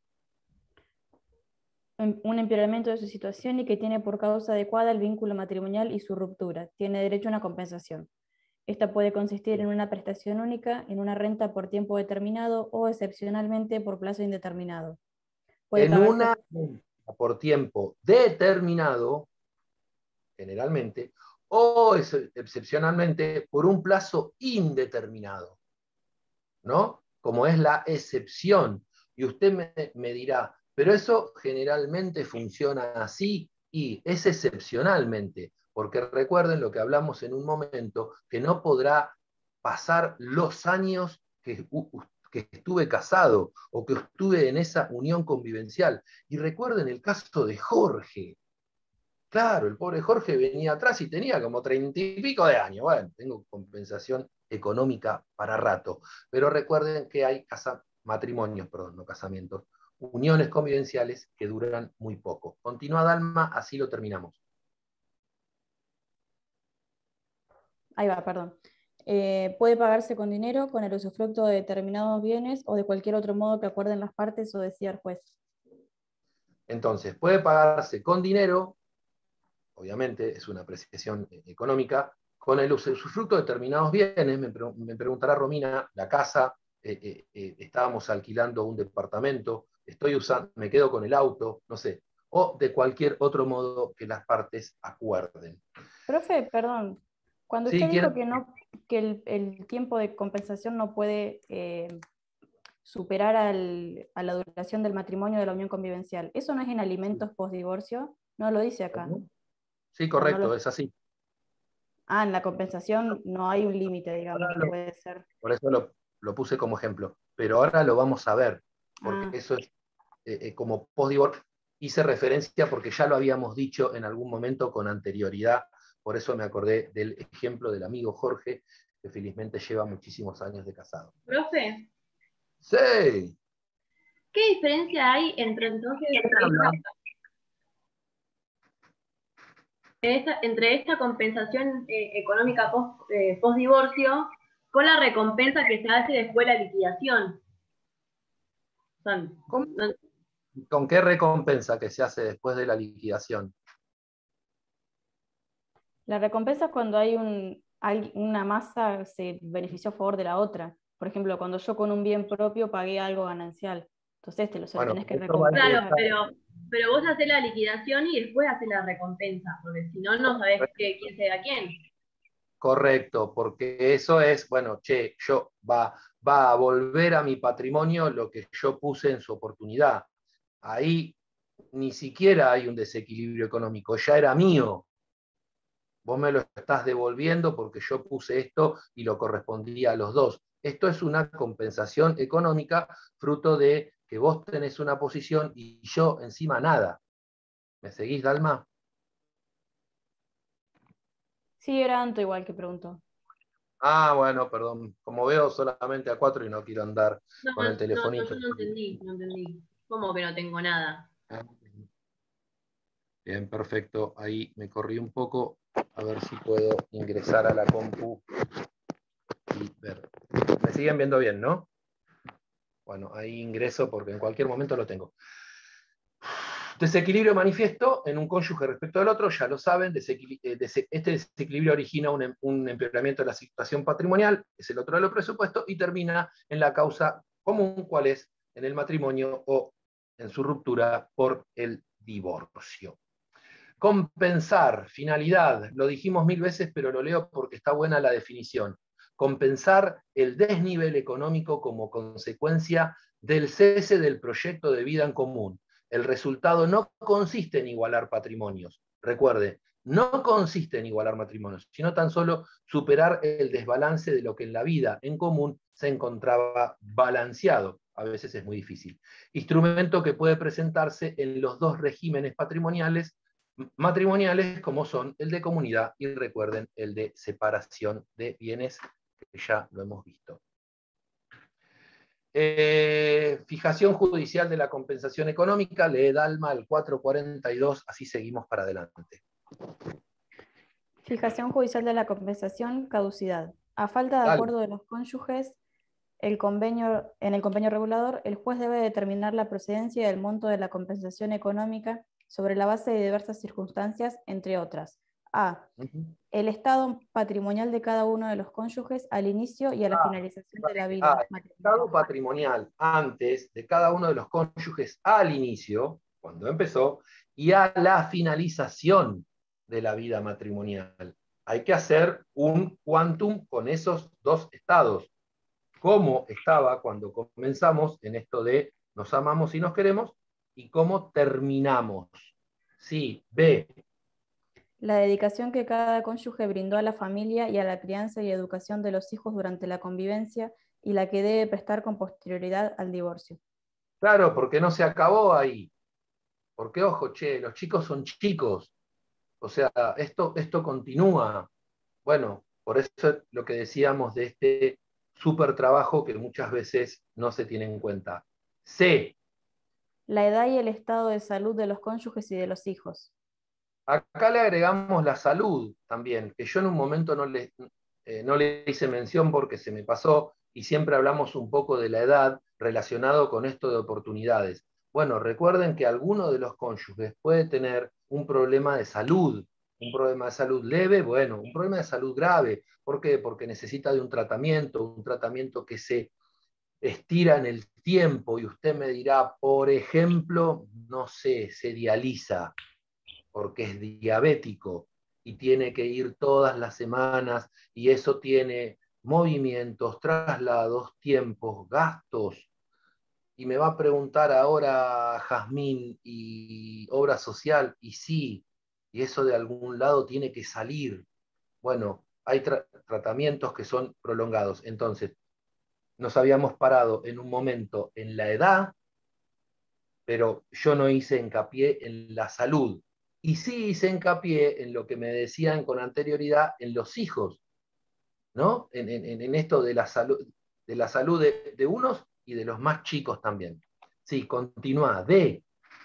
Un empeoramiento de su situación y que tiene por causa adecuada el vínculo matrimonial y su ruptura. Tiene derecho a una compensación. Esta puede consistir en una prestación única, en una renta por tiempo determinado o excepcionalmente por plazo indeterminado. Puede en pagarse... una por tiempo determinado, generalmente, o excepcionalmente por un plazo indeterminado, ¿no? Como es la excepción. Y usted me, me dirá, pero eso generalmente funciona así y es excepcionalmente, porque recuerden lo que hablamos en un momento, que no podrá pasar los años que, que estuve casado o que estuve en esa unión convivencial. Y recuerden el caso de Jorge. Claro, el pobre Jorge venía atrás y tenía como treinta y pico de años. Bueno, tengo compensación económica para rato. Pero recuerden que hay casa, matrimonios, perdón, no casamientos, uniones convivenciales que duran muy poco. Continúa Dalma, así lo terminamos. ahí va, perdón. Eh, puede pagarse con dinero, con el usufructo de determinados bienes o de cualquier otro modo que acuerden las partes o decida el juez. Entonces, puede pagarse con dinero, obviamente es una apreciación económica, con el usufructo de determinados bienes. Me, pre me preguntará Romina, la casa, eh, eh, eh, estábamos alquilando un departamento, estoy usando, me quedo con el auto, no sé, o de cualquier otro modo que las partes acuerden. Profe, perdón, cuando Sí, usted dijo ¿quién? que, no, que el, el tiempo de compensación no puede eh, superar al, a la duración del matrimonio de la unión convivencial, ¿eso no es en alimentos postdivorcio? No lo dice acá. Sí, O no correcto, lo... es así. Ah, en la compensación no hay un límite, digamos, Lo, puede ser. por eso lo, lo, puse como ejemplo. Pero ahora lo vamos a ver, porque Ah. eso es eh, eh, como postdivorcio. Hice referencia porque ya lo habíamos dicho en algún momento con anterioridad, por eso me acordé del ejemplo del amigo Jorge, que felizmente lleva muchísimos años de casado. Profe, ¡Sí! ¿qué diferencia hay entre entonces esta, esta, entre esta compensación eh, económica post, eh, post-divorcio con la recompensa que se hace después de la liquidación? Son, ¿Cómo? no, ¿Con qué recompensa que se hace después de la liquidación? La recompensa es cuando hay un, hay una masa que se benefició a favor de la otra. Por ejemplo, cuando yo con un bien propio pagué algo ganancial. Entonces te lo, se lo Bueno, tenés que esto recompensar. claro, pero, pero vos haces la liquidación y después haces la recompensa, porque si no, no sabés qué, quién se da quién. Correcto, porque eso es, bueno, che, yo va, va a volver a mi patrimonio lo que yo puse en su oportunidad. Ahí ni siquiera hay un desequilibrio económico, ya era mío. Vos me lo estás devolviendo porque yo puse esto y lo correspondía a los dos. Esto es una compensación económica fruto de que vos tenés una posición y yo encima nada. ¿Me seguís, Dalma? Sí, era Anto igual que preguntó. Ah, bueno, perdón. Como veo solamente a cuatro y no quiero andar No, con el no, telefonito. no, no entendí, no entendí. ¿Cómo que no tengo nada? Bien, perfecto. Ahí me corrí un poco. A ver si puedo ingresar a la compu y ver. Me siguen viendo bien, ¿no? Bueno, ahí ingreso porque en cualquier momento lo tengo. Desequilibrio manifiesto en un cónyuge respecto al otro, ya lo saben, desequil este desequilibrio origina un, un empeoramiento de la situación patrimonial, es el otro de los presupuestos, y termina en la causa común, cuál es en el matrimonio o en su ruptura por el divorcio. Compensar, finalidad, lo dijimos mil veces, pero lo leo porque está buena la definición. Compensar el desnivel económico como consecuencia del cese del proyecto de vida en común. El resultado no consiste en igualar patrimonios. Recuerde, no consiste en igualar matrimonios, sino tan solo superar el desbalance de lo que en la vida en común se encontraba balanceado. A veces es muy difícil. Instrumento que puede presentarse en los dos regímenes patrimoniales matrimoniales como son el de comunidad y recuerden el de separación de bienes, que ya lo hemos visto. Eh, fijación judicial de la compensación económica, lee Dalma al cuatrocientos cuarenta y dos, así seguimos para adelante. Fijación judicial de la compensación, caducidad. A falta de Dale. acuerdo de los cónyuges, el convenio, en el convenio regulador, el juez debe determinar la procedencia y el monto de la compensación económica sobre la base de diversas circunstancias, entre otras. A. El estado patrimonial de cada uno de los cónyuges al inicio y a la Ah, finalización de la vida. Ah, el estado patrimonial antes de cada uno de los cónyuges al inicio, cuando empezó, y a la finalización de la vida matrimonial. Hay que hacer un quantum con esos dos estados. Cómo estaba cuando comenzamos en esto de nos amamos y nos queremos, y cómo terminamos. Sí, B. La dedicación que cada cónyuge brindó a la familia y a la crianza y educación de los hijos durante la convivencia y la que debe prestar con posterioridad al divorcio. Claro, porque no se acabó ahí. Porque, ojo, che, los chicos son chicos. O sea, esto, esto continúa. Bueno, por eso es lo que decíamos de este súper trabajo que muchas veces no se tiene en cuenta. C. La edad y el estado de salud de los cónyuges y de los hijos. Acá le agregamos la salud también, que yo en un momento no le, eh, no le hice mención porque se me pasó, y siempre hablamos un poco de la edad relacionado con esto de oportunidades. Bueno, recuerden que alguno de los cónyuges puede tener un problema de salud, un problema de salud leve, bueno, un problema de salud grave. ¿Por qué? Porque necesita de un tratamiento, un tratamiento que se estira en el tiempo, y usted me dirá, por ejemplo, no sé, se dializa porque es diabético y tiene que ir todas las semanas, y eso tiene movimientos, traslados, tiempos, gastos. Y me va a preguntar ahora Jazmín, ¿y obra social? Y sí, y eso de algún lado tiene que salir. Bueno, hay tra tratamientos que son prolongados. Entonces, nos habíamos parado en un momento en la edad, pero yo no hice hincapié en la salud. Y sí hice hincapié en lo que me decían con anterioridad, en los hijos, ¿no? En, en, en esto de la salud, de, la salud de, de unos y de los más chicos también. Sí, continúa. D.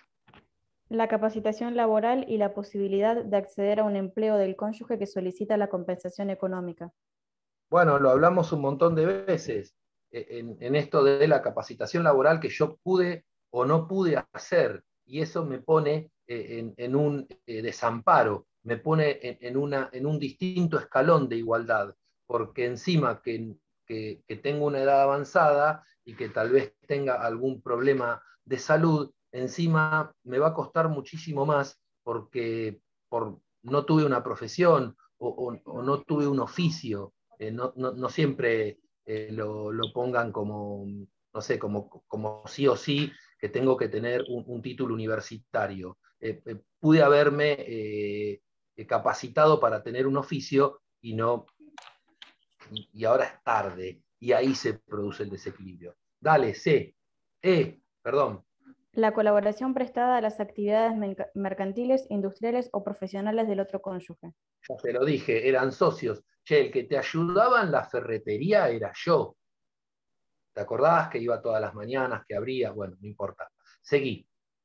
La capacitación laboral y la posibilidad de acceder a un empleo del cónyuge que solicita la compensación económica. Bueno, lo hablamos un montón de veces, en, en esto de la capacitación laboral que yo pude o no pude hacer, y eso me pone en, en un eh, desamparo, me pone en, en, una, en un distinto escalón de igualdad, porque encima que, que, que tengo una edad avanzada y que tal vez tenga algún problema de salud, encima me va a costar muchísimo más porque por, no tuve una profesión o, o, o no tuve un oficio. Eh, no, no, no siempre eh, lo, lo pongan como, no sé, como, como sí o sí que tengo que tener un, un título universitario. Eh, eh, pude haberme eh, capacitado para tener un oficio y no, y, y ahora es tarde, y ahí se produce el desequilibrio. Dale, C. E, perdón. La colaboración prestada a las actividades mercantiles, industriales o profesionales del otro cónyuge. Ya te lo dije, eran socios. Che, el que te ayudaba en la ferretería era yo. ¿Te acordabas que iba todas las mañanas, que abría? Bueno, no importa. Seguí.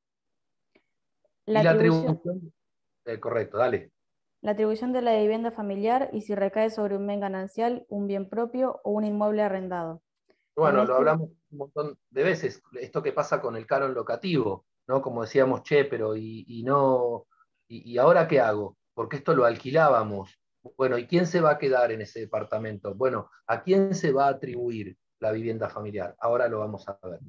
La y la atribución, atribución... Eh, correcto, dale. la atribución de la vivienda familiar y si recae sobre un bien ganancial, un bien propio o un inmueble arrendado. Bueno, En lo este- hablamos un montón de veces, esto que pasa con el canon locativo, ¿no? Como decíamos, che, pero y, y no, y, y ahora qué hago? Porque esto lo alquilábamos. Bueno, ¿y quién se va a quedar en ese departamento? Bueno, ¿a quién se va a atribuir la vivienda familiar? Ahora lo vamos a ver.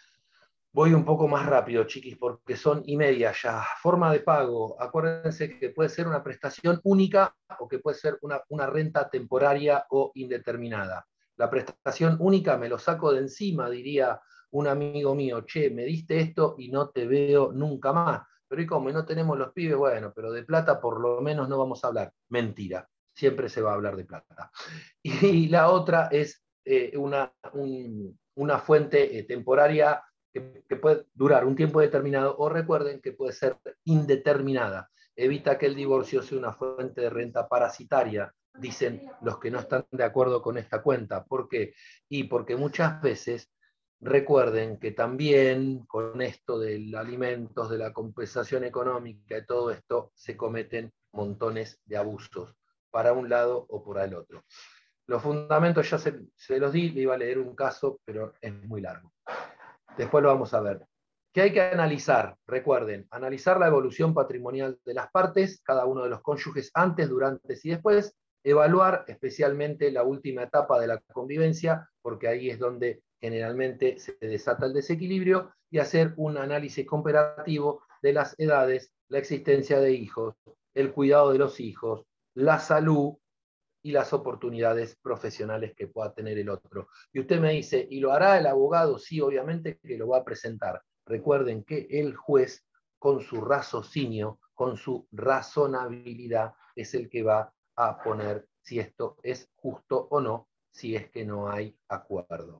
Voy un poco más rápido, chiquis, porque son y media ya. Forma de pago. Acuérdense que puede ser una prestación única o que puede ser una, una renta temporaria o indeterminada. La prestación única me lo saco de encima, diría un amigo mío. Che, me diste esto y no te veo nunca más. Pero ¿y cómo? ¿Y no tenemos los pibes? Bueno, pero de plata por lo menos no vamos a hablar. Mentira. Siempre se va a hablar de plata. Y la otra es eh, una, un, una fuente eh, temporaria que, que puede durar un tiempo determinado, o recuerden que puede ser indeterminada. Evita que el divorcio sea una fuente de renta parasitaria, dicen los que no están de acuerdo con esta cuenta. ¿Por qué? Y porque muchas veces, recuerden que también con esto de los alimentos, de la compensación económica y todo esto, se cometen montones de abusos, para un lado o por el otro. Los fundamentos ya se, se los di, le iba a leer un caso, pero es muy largo. Después lo vamos a ver. ¿Qué hay que analizar? Recuerden, analizar la evolución patrimonial de las partes, cada uno de los cónyuges antes, durante y después, evaluar especialmente la última etapa de la convivencia, porque ahí es donde generalmente se desata el desequilibrio, y hacer un análisis comparativo de las edades, la existencia de hijos, el cuidado de los hijos, la salud y las oportunidades profesionales que pueda tener el otro. Y usted me dice, ¿y lo hará el abogado? Sí, obviamente que lo va a presentar. Recuerden que el juez, con su raciocinio, con su razonabilidad, es el que va a poner si esto es justo o no, si es que no hay acuerdo.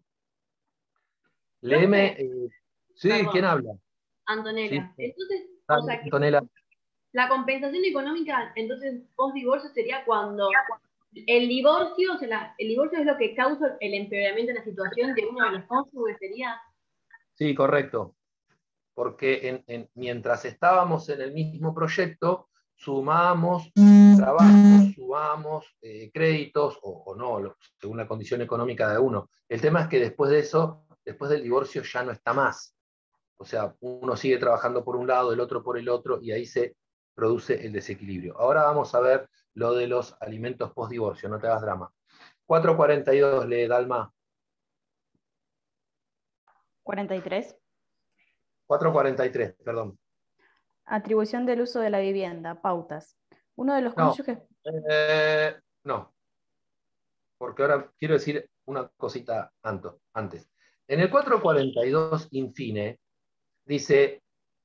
Léeme. Eh, sí, Perdón. ¿quién habla? Antonella. Sí. Entonces, Dale, o sea, que Antonella. la compensación económica, entonces, post-divorcio sería cuando el divorcio, o sea, la- el divorcio es lo que causa el empeoramiento de la situación de uno de los cónyuges, sería. Sí, correcto. Porque en, en, mientras estábamos en el mismo proyecto, sumamos trabajos, subamos eh, créditos o, o no, lo, según la condición económica de uno. El tema es que después de eso, después del divorcio ya no está más. O sea, uno sigue trabajando por un lado, el otro por el otro, y ahí se produce el desequilibrio. Ahora vamos a ver lo de los alimentos post-divorcio, no te hagas drama. cuatrocientos cuarenta y dos, lee Dalma. cuarenta y tres. cuatrocientos cuarenta y tres, perdón. Atribución del uso de la vivienda, pautas. Uno de los No, cónyuges... eh, no, porque ahora quiero decir una cosita antes. En el cuatrocientos cuarenta y dos, infine, dice,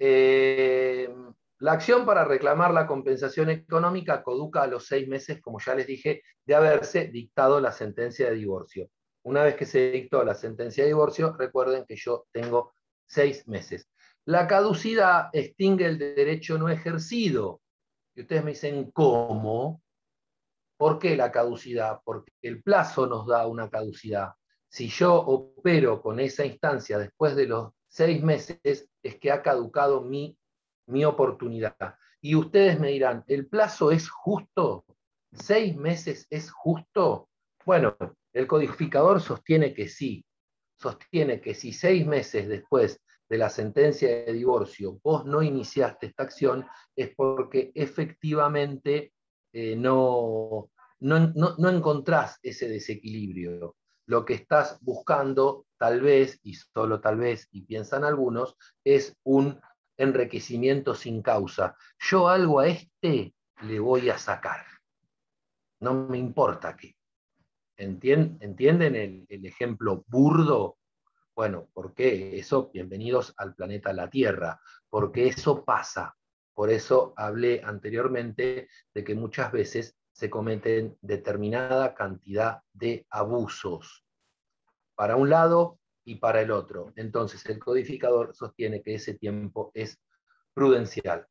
eh, la acción para reclamar la compensación económica caduca a los seis meses, como ya les dije, de haberse dictado la sentencia de divorcio. Una vez que se dictó la sentencia de divorcio, recuerden que yo tengo seis meses. La caducidad extingue el derecho no ejercido. Y ustedes me dicen, ¿cómo? ¿Por qué la caducidad? Porque el plazo nos da una caducidad. Si yo opero con esa instancia después de los seis meses, es que ha caducado mi, mi oportunidad. Y ustedes me dirán, ¿el plazo es justo? ¿Seis meses es justo? Bueno, el codificador sostiene que sí. Sostiene que si seis meses después de la sentencia de divorcio vos no iniciaste esta acción, es porque efectivamente eh, no, no, no, no encontrás ese desequilibrio. Lo que estás buscando, tal vez, y solo tal vez, y piensan algunos, es un enriquecimiento sin causa. Yo algo a este le voy a sacar. No me importa qué. ¿Entienden el, el ejemplo burdo? Bueno, ¿por qué eso? Bienvenidos al planeta La Tierra, porque eso pasa. Por eso hablé anteriormente de que muchas veces se cometen determinada cantidad de abusos, para un lado y para el otro. Entonces el codificador sostiene que ese tiempo es prudencial.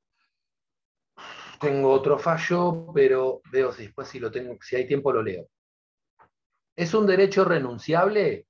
Tengo otro fallo, pero veo si después si, lo tengo, si hay tiempo lo leo. ¿Es un derecho renunciable?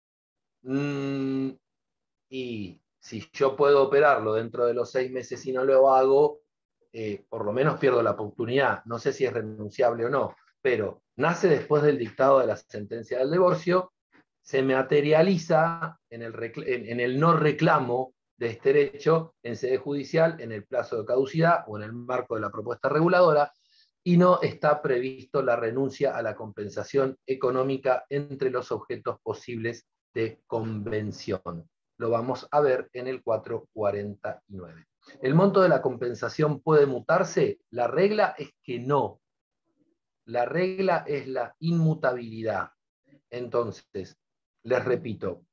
Mm, y si yo puedo operarlo dentro de los seis meses y no lo hago, eh, por lo menos pierdo la oportunidad. No sé si es renunciable o no, pero nace después del dictado de la sentencia del divorcio, se materializa en el, en, en el no reclamo de este derecho en sede judicial, en el plazo de caducidad o en el marco de la propuesta reguladora, y no está previsto la renuncia a la compensación económica entre los objetos posibles de convención. Lo vamos a ver en el cuatrocientos cuarenta y nueve. ¿El monto de la compensación puede mutarse? La regla es que no. La regla es la inmutabilidad. Entonces, les repito,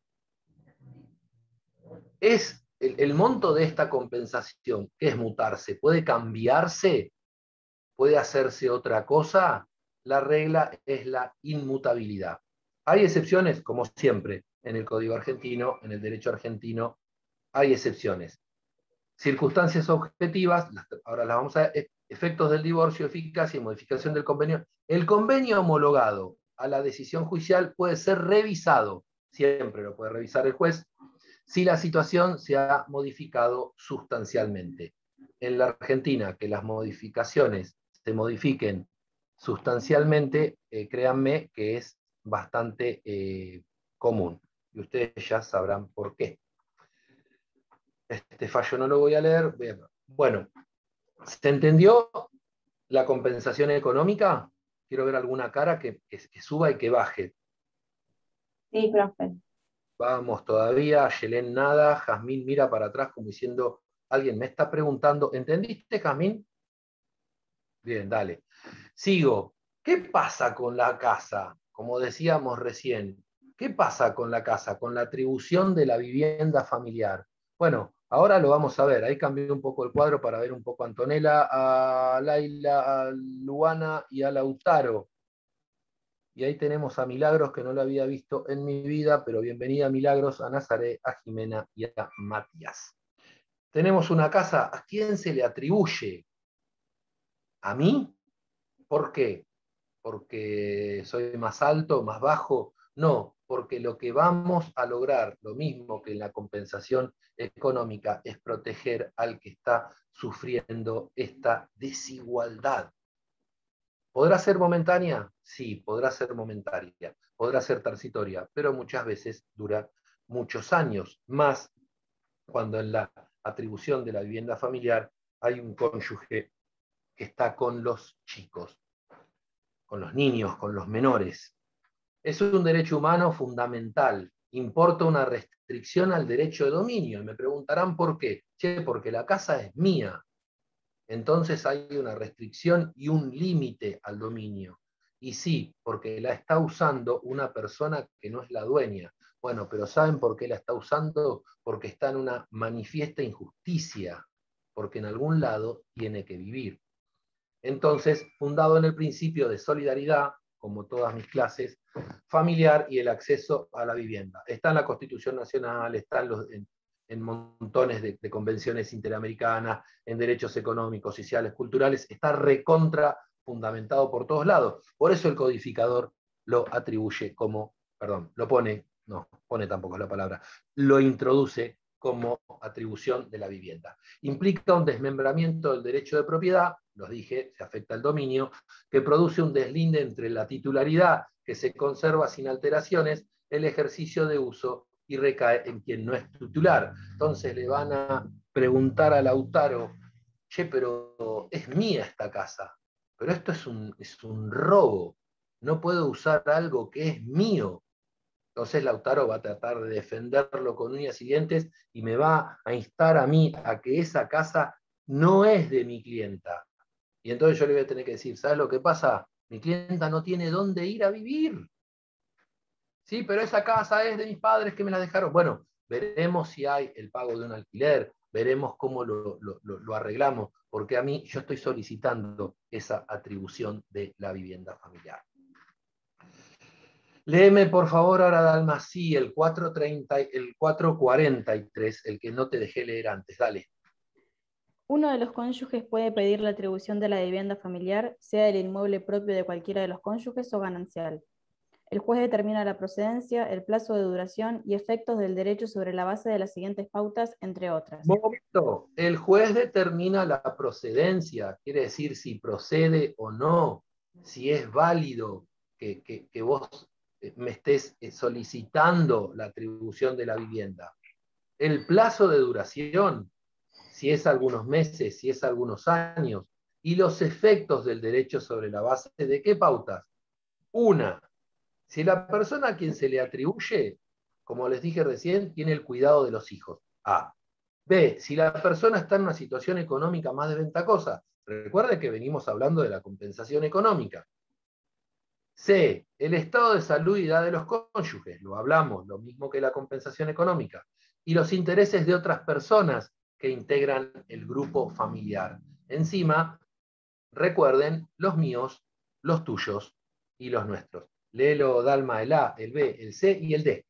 ¿es el, el monto de esta compensación, qué es mutarse? ¿Puede cambiarse? ¿Puede hacerse otra cosa? La regla es la inmutabilidad. Hay excepciones, como siempre, en el Código argentino, en el derecho argentino, hay excepciones. Circunstancias objetivas, ahora las vamos a ver, efectos del divorcio, eficacia y modificación del convenio. El convenio homologado a la decisión judicial puede ser revisado, siempre lo puede revisar el juez, si la situación se ha modificado sustancialmente. En la Argentina, que las modificaciones se modifiquen sustancialmente, eh, créanme que es bastante eh, común. Y ustedes ya sabrán por qué. Este fallo no lo voy a leer. Bueno, ¿se entendió la compensación económica? Quiero ver alguna cara que, que, que suba y que baje. Sí, profe. Vamos todavía, Yelén nada, Jazmín mira para atrás como diciendo, alguien me está preguntando, ¿entendiste, Jazmín? Bien, dale. Sigo. ¿Qué pasa con la casa? Como decíamos recién, ¿qué pasa con la casa, con la atribución de la vivienda familiar? Bueno, ahora lo vamos a ver. Ahí cambié un poco el cuadro para ver un poco a Antonella, a Laila, a Luana y a Lautaro. Y ahí tenemos a Milagros, que no lo había visto en mi vida, pero bienvenida Milagros, a Nazaré, a Jimena y a Matías. Tenemos una casa, ¿a quién se le atribuye? ¿A mí? ¿Por qué? ¿Porque soy más alto, más bajo? No, porque lo que vamos a lograr, lo mismo que en la compensación económica, es proteger al que está sufriendo esta desigualdad. ¿Podrá ser momentánea? Sí, podrá ser momentánea, podrá ser transitoria, pero muchas veces dura muchos años, más cuando en la atribución de la vivienda familiar hay un cónyuge que está con los chicos, con los niños, con los menores. Es un derecho humano fundamental. Importa una restricción al derecho de dominio. Y me preguntarán por qué. Che, porque la casa es mía. Entonces hay una restricción y un límite al dominio. Y sí, porque la está usando una persona que no es la dueña. Bueno, pero ¿saben por qué la está usando? Porque está en una manifiesta injusticia, porque en algún lado tiene que vivir. Entonces, fundado en el principio de solidaridad, como todas mis clases, familiar y el acceso a la vivienda. Está en la Constitución Nacional, está en, los, en, en montones de, de convenciones interamericanas, en derechos económicos, sociales, culturales, está recontra fundamentado por todos lados. Por eso el codificador lo atribuye como, perdón, lo pone, no, pone tampoco la palabra, lo introduce como atribución de la vivienda. Implica un desmembramiento del derecho de propiedad, los dije, se afecta el dominio, que produce un deslinde entre la titularidad, que se conserva sin alteraciones, el ejercicio de uso y recae en quien no es titular. Entonces le van a preguntar a Lautaro, che, pero es mía esta casa, pero esto es un, es un robo, no puedo usar algo que es mío. Entonces Lautaro va a tratar de defenderlo con uñas y dientes y me va a instar a mí a que esa casa no es de mi clienta. Y entonces yo le voy a tener que decir, ¿sabes lo que pasa? Mi clienta no tiene dónde ir a vivir. Sí, pero esa casa es de mis padres que me la dejaron. Bueno, veremos si hay el pago de un alquiler, veremos cómo lo, lo, lo arreglamos, porque a mí yo estoy solicitando esa atribución de la vivienda familiar. Léeme, por favor, ahora Dalma, sí, el cuatrocientos treinta, el cuatrocientos cuarenta y tres, el que no te dejé leer antes, dale. Uno de los cónyuges puede pedir la atribución de la vivienda familiar, sea el inmueble propio de cualquiera de los cónyuges o ganancial. El juez determina la procedencia, el plazo de duración y efectos del derecho sobre la base de las siguientes pautas, entre otras. Momento, el juez determina la procedencia, quiere decir si procede o no, si es válido que, que, que vos me estés solicitando la atribución de la vivienda. El plazo de duración, si es algunos meses, si es algunos años, y los efectos del derecho sobre la base de qué pautas. Una, si la persona a quien se le atribuye, como les dije recién, tiene el cuidado de los hijos. A. B, si la persona está en una situación económica más desventajosa. Recuerde que venimos hablando de la compensación económica. C, el estado de salud y edad de los cónyuges, lo hablamos, lo mismo que la compensación económica. Y los intereses de otras personas que integran el grupo familiar. Encima, recuerden, los míos, los tuyos y los nuestros. Léelo, Dalma, el A, el B, el C y el D.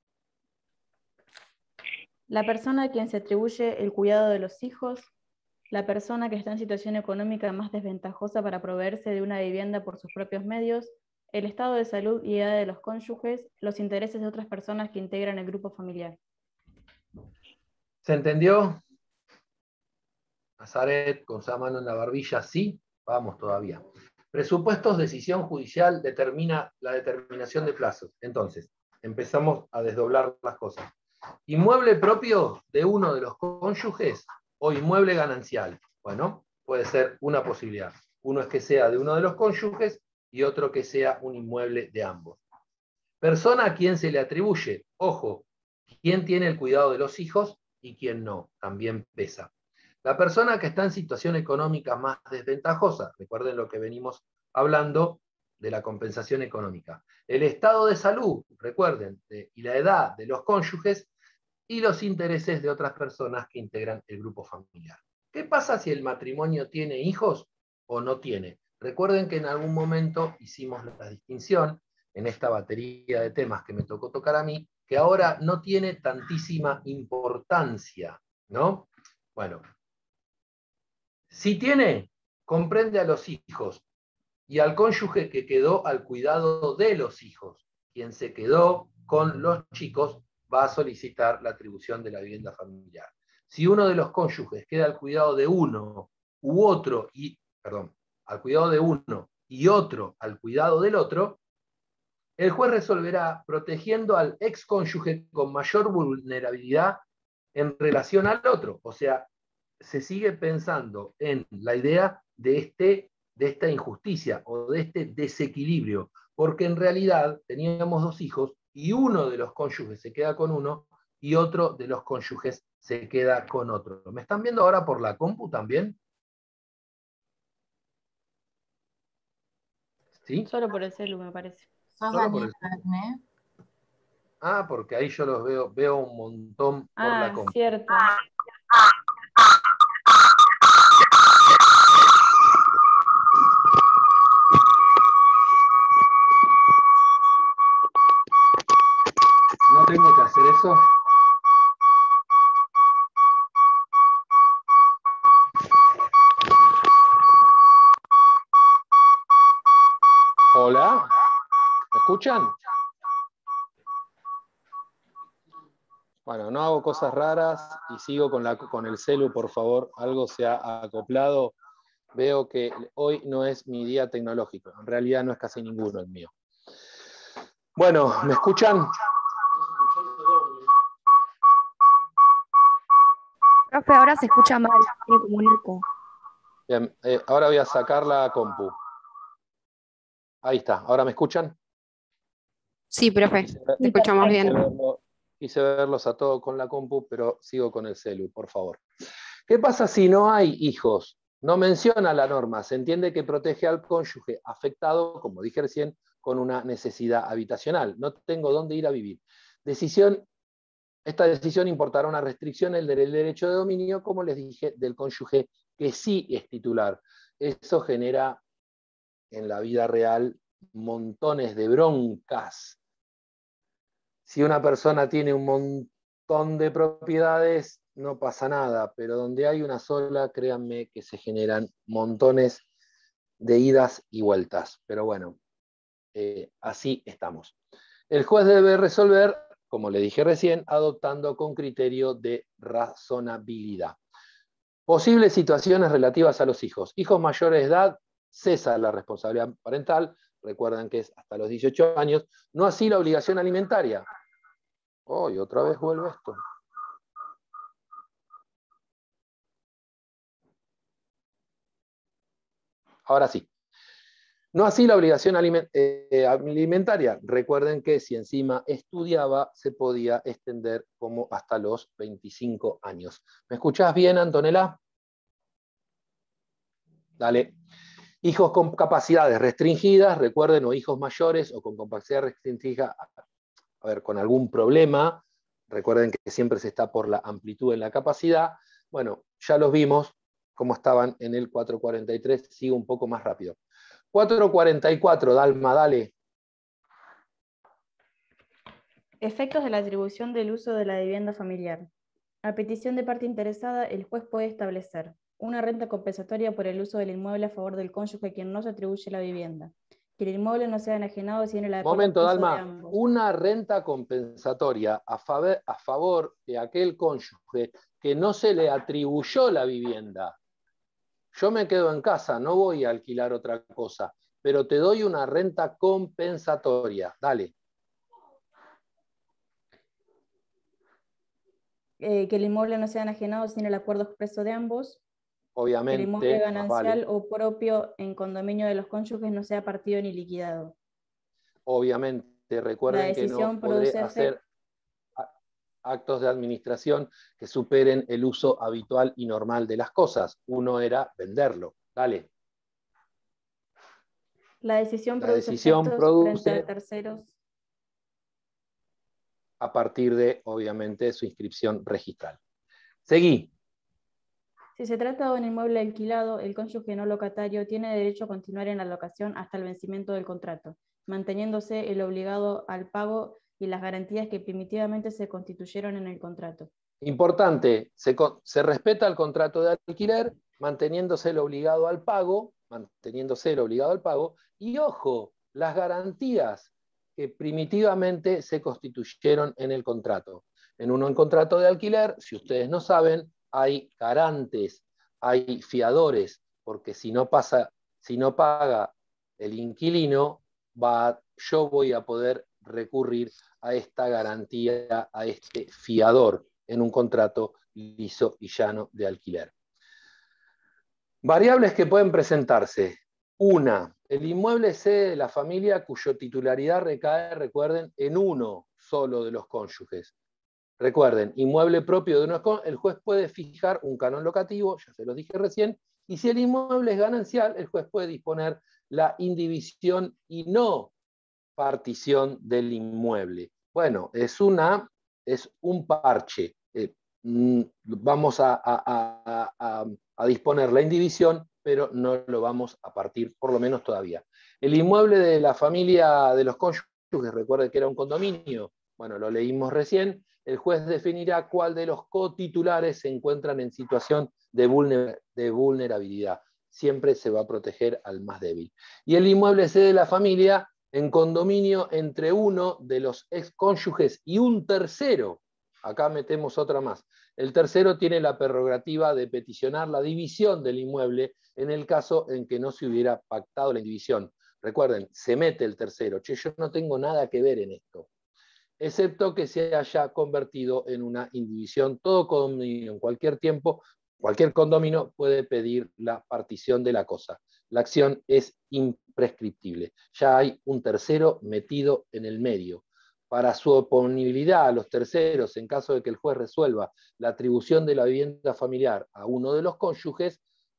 La persona a quien se atribuye el cuidado de los hijos, la persona que está en situación económica más desventajosa para proveerse de una vivienda por sus propios medios, el estado de salud y edad de los cónyuges, los intereses de otras personas que integran el grupo familiar. ¿Se entendió? Nazaret, con esa mano en la barbilla, sí, vamos todavía. Presupuestos, decisión judicial, determina la determinación de plazos. Entonces, empezamos a desdoblar las cosas. Inmueble propio de uno de los cónyuges o inmueble ganancial. Bueno, puede ser una posibilidad. Uno es que sea de uno de los cónyuges y otro que sea un inmueble de ambos. Persona a quien se le atribuye, ojo, quién tiene el cuidado de los hijos y quién no, también pesa. La persona que está en situación económica más desventajosa, recuerden lo que venimos hablando de la compensación económica. El estado de salud, recuerden, de, y la edad de los cónyuges y los intereses de otras personas que integran el grupo familiar. ¿Qué pasa si el matrimonio tiene hijos o no tiene? Recuerden que en algún momento hicimos la distinción en esta batería de temas que me tocó tocar a mí, que ahora no tiene tantísima importancia, ¿no? Bueno, si tiene, comprende a los hijos y al cónyuge que quedó al cuidado de los hijos. Quien se quedó con los chicos va a solicitar la atribución de la vivienda familiar. Si uno de los cónyuges queda al cuidado de uno u otro, y, perdón, al cuidado de uno y otro al cuidado del otro, el juez resolverá protegiendo al excónyuge con mayor vulnerabilidad en relación al otro. O sea, se sigue pensando en la idea de, este, de esta injusticia o de este desequilibrio, porque en realidad teníamos dos hijos y uno de los cónyuges se queda con uno y otro de los cónyuges se queda con otro. ¿Me están viendo ahora por la compu también? ¿Sí? Solo por el celu, me parece. ¿Sos Solo por Daniel el- Bernet? Ah, porque ahí yo los veo, veo un montón por la Ah, compu. cierto. ¿No tengo que hacer eso? Hola, ¿me escuchan? Bueno, no hago cosas raras y sigo con, la, con el celu, por favor. Algo se ha acoplado. Veo que hoy no es mi día tecnológico. En realidad no es casi ninguno el mío. Bueno, ¿me escuchan? Profe, ahora se escucha mal, tiene como un eco. Bien, eh, ahora voy a sacar la compu. Ahí está. ¿Ahora me escuchan? Sí, profe, Quise, te escuchamos quise bien. verlo- quise verlos a todos con la compu, pero sigo con el celu, por favor. ¿Qué pasa si no hay hijos? No menciona la norma. Se entiende que protege al cónyuge afectado, como dije recién, con una necesidad habitacional. No tengo dónde ir a vivir. Decisión, esta decisión importará una restricción del derecho de dominio, como les dije, del cónyuge que sí es titular. Eso genera en la vida real montones de broncas. Si una persona tiene un montón de propiedades, no pasa nada, pero donde hay una sola, créanme que se generan montones de idas y vueltas. Pero bueno, eh, así estamos. El juez debe resolver, como le dije recién, adoptando con criterio de razonabilidad. Posibles situaciones relativas a los hijos. Hijos mayores de edad, cesa la responsabilidad parental, recuerdan que es hasta los dieciocho años, no así la obligación alimentaria. Oh, y otra vez vuelve esto. Ahora sí. No así la obligación aliment eh, alimentaria. Recuerden que si encima estudiaba, se podía extender como hasta los veinticinco años. ¿Me escuchás bien, Antonella? Dale. Hijos con capacidades restringidas, recuerden, o hijos mayores o con capacidad restringida, a ver, con algún problema. Recuerden que siempre se está por la amplitud en la capacidad. Bueno, ya los vimos cómo estaban en el cuatrocientos cuarenta y tres. Sigo un poco más rápido. cuatrocientos cuarenta y cuatro, Dalma, dale. Efectos de la atribución del uso de la vivienda familiar. A petición de parte interesada, el juez puede establecer una renta compensatoria por el uso del inmueble a favor del cónyuge a quien no se atribuye la vivienda, que el inmueble no sea enajenado si en el acuerdo Momento, expreso de Dalma. ambos. Una renta compensatoria a favor, a favor de aquel cónyuge que no se le atribuyó la vivienda. Yo me quedo en casa, no voy a alquilar otra cosa, pero te doy una renta compensatoria. Dale. Eh, que el inmueble no sea enajenado sin el acuerdo expreso de ambos. Que el inmueble Obviamente, más ganancial vale. o propio en condominio de los cónyuges no sea partido ni liquidado. Obviamente, recuerden La que no decisión podré produce hacer efecto. actos de administración que superen el uso habitual y normal de las cosas. Uno era venderlo. Dale. La decisión La produce decisión efectos frente a produce terceros. a partir de, obviamente, su inscripción registral. Seguí. Si se trata de un inmueble alquilado, el cónyuge no locatario tiene derecho a continuar en la locación hasta el vencimiento del contrato, manteniéndose el obligado al pago y las garantías que primitivamente se constituyeron en el contrato. Importante, se, se respeta el contrato de alquiler, manteniéndose el obligado al pago, manteniéndose el obligado al pago, y ojo, las garantías que primitivamente se constituyeron en el contrato. En un contrato de alquiler, si ustedes no saben, hay garantes, hay fiadores, porque si no pasa, si no paga el inquilino, va, yo voy a poder recurrir a esta garantía, a este fiador en un contrato liso y llano de alquiler. Variables que pueden presentarse. Una, el inmueble sede de la familia cuyo titularidad recae, recuerden, en uno solo de los cónyuges. Recuerden, inmueble propio de uno, el juez puede fijar un canon locativo, ya se los dije recién, y si el inmueble es ganancial, el juez puede disponer la indivisión y no partición del inmueble. Bueno, es, una, es un parche. Eh, vamos a, a, a, a disponer la indivisión, pero no lo vamos a partir, por lo menos todavía. El inmueble de la familia de los cónyuges, recuerden que era un condominio, bueno, lo leímos recién, el juez definirá cuál de los cotitulares se encuentran en situación de, vulner de vulnerabilidad. Siempre se va a proteger al más débil. Y el inmueble sede de la familia en condominio entre uno de los excónyuges y un tercero. Acá metemos otra más. El tercero tiene la prerrogativa de peticionar la división del inmueble en el caso en que no se hubiera pactado la división. Recuerden, se mete el tercero. Che, yo no tengo nada que ver en esto. Excepto que se haya convertido en una indivisión. Todo condominio en cualquier tiempo, cualquier condominio puede pedir la partición de la cosa. La acción es imprescriptible. Ya hay un tercero metido en el medio. Para su oponibilidad a los terceros, en caso de que el juez resuelva la atribución de la vivienda familiar a uno de los cónyuges,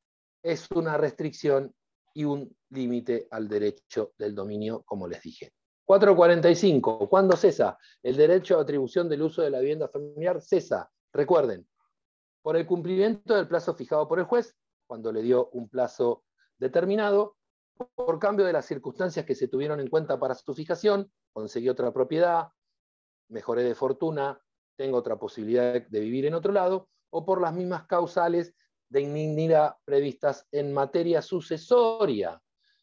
es una restricción y un límite al derecho del dominio, como les dije. cuatrocientos cuarenta y cinco. ¿Cuándo cesa? El derecho a atribución del uso de la vivienda familiar cesa. Recuerden, por el cumplimiento del plazo fijado por el juez, cuando le dio un plazo determinado, por cambio de las circunstancias que se tuvieron en cuenta para su fijación, conseguí otra propiedad, mejoré de fortuna, tengo otra posibilidad de vivir en otro lado, o por las mismas causales de indignidad previstas en materia sucesoria.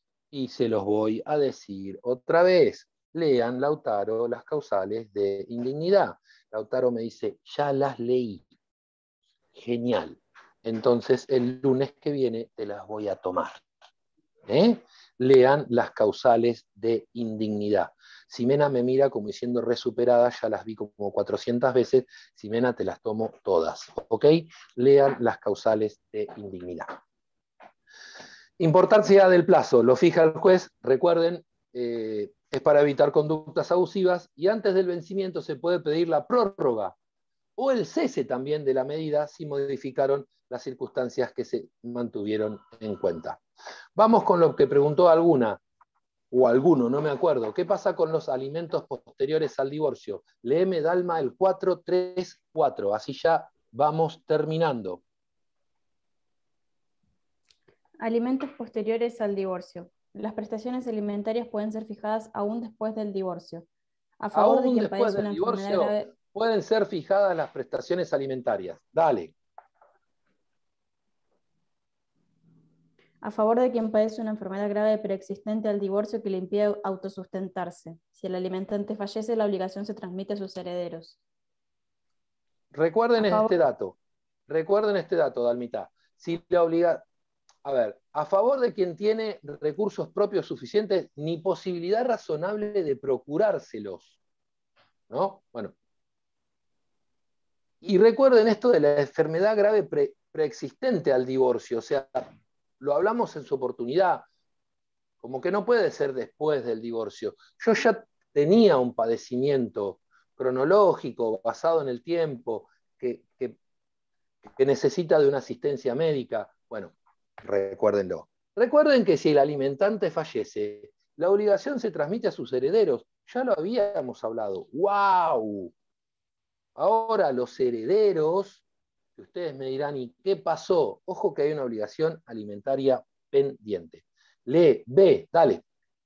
Y se los voy a decir otra vez. Lean, Lautaro, las causales de indignidad. Lautaro me dice, ya las leí. Genial. Entonces el lunes que viene te las voy a tomar. ¿Eh? Lean las causales de indignidad. Ximena me mira como diciendo resuperada, ya las vi como cuatrocientas veces. Ximena, te las tomo todas. ¿Ok? Lean las causales de indignidad. Importancia del plazo, lo fija el juez, recuerden, eh, es para evitar conductas abusivas y antes del vencimiento se puede pedir la prórroga o el cese también de la medida si modificaron las circunstancias que se mantuvieron en cuenta. Vamos con lo que preguntó alguna, o alguno, no me acuerdo. ¿Qué pasa con los alimentos posteriores al divorcio? Léeme, Dalma, el cuatro tres cuatro, así ya vamos terminando. Alimentos posteriores al divorcio. Las prestaciones alimentarias pueden ser fijadas aún después del divorcio. A favor Aún de quien después padece del una divorcio enfermedad grave. pueden ser fijadas las prestaciones alimentarias. Dale. A favor de quien padece una enfermedad grave preexistente al divorcio que le impide autosustentarse. Si el alimentante fallece, la obligación se transmite a sus herederos. Recuerden A favor- este dato. Recuerden este dato, Dalmita. Si la obliga... A ver, a favor de quien tiene recursos propios suficientes, ni posibilidad razonable de procurárselos. ¿No? Bueno. Y recuerden esto de la enfermedad grave pre- preexistente al divorcio. O sea, lo hablamos en su oportunidad. Como que no puede ser después del divorcio. Yo ya tenía un padecimiento cronológico, basado en el tiempo, que, que, que necesita de una asistencia médica. Bueno, recuérdenlo. Recuerden que si el alimentante fallece, la obligación se transmite a sus herederos. Ya lo habíamos hablado. ¡Wow! Ahora los herederos, que ustedes me dirán, ¿y qué pasó? Ojo que hay una obligación alimentaria pendiente. Lee, ve, dale.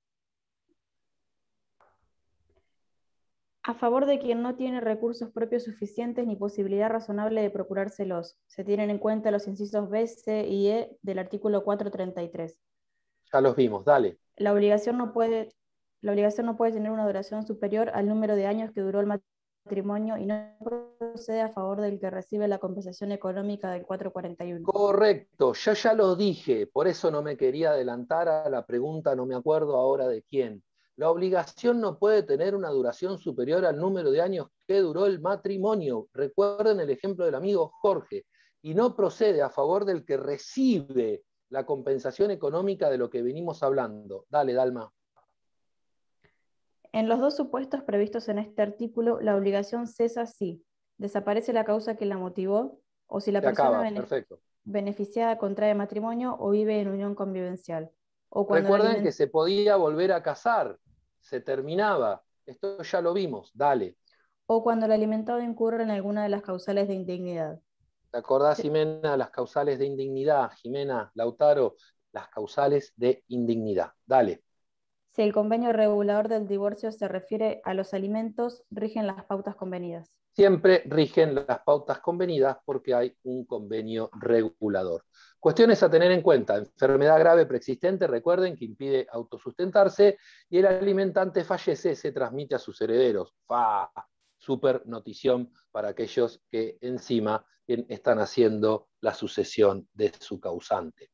A favor de quien no tiene recursos propios suficientes ni posibilidad razonable de procurárselos. Se tienen en cuenta los incisos B, C y E del artículo cuatrocientos treinta y tres. Ya los vimos, dale. La obligación no puede, la obligación no puede tener una duración superior al número de años que duró el matrimonio matrimonio y no procede a favor del que recibe la compensación económica del cuatrocientos cuarenta y uno. Correcto, yo ya lo dije, por eso no me quería adelantar a la pregunta, no me acuerdo ahora de quién. La obligación no puede tener una duración superior al número de años que duró el matrimonio. Recuerden el ejemplo del amigo Jorge. Y no procede a favor del que recibe la compensación económica de lo que venimos hablando. Dale, Dalma. En los dos supuestos previstos en este artículo, la obligación cesa si desaparece la causa que la motivó o si la Se persona acaba, bene- perfecto. beneficiada contrae matrimonio o vive en unión convivencial. O cuando el Recuerden alimen- que se podía volver a casar, se terminaba. Esto ya lo vimos, dale. o cuando el alimentado incurre en alguna de las causales de indignidad. ¿Te acordás, Sí. Jimena, las causales de indignidad? Jimena, Lautaro, las causales de indignidad. Dale. Si el convenio regulador del divorcio se refiere a los alimentos, rigen las pautas convenidas. Siempre rigen las pautas convenidas porque hay un convenio regulador. Cuestiones a tener en cuenta: enfermedad grave preexistente, recuerden que impide autosustentarse, y el alimentante fallece, se transmite a sus herederos. ¡Fa! Super notición para aquellos que encima están haciendo la sucesión de su causante.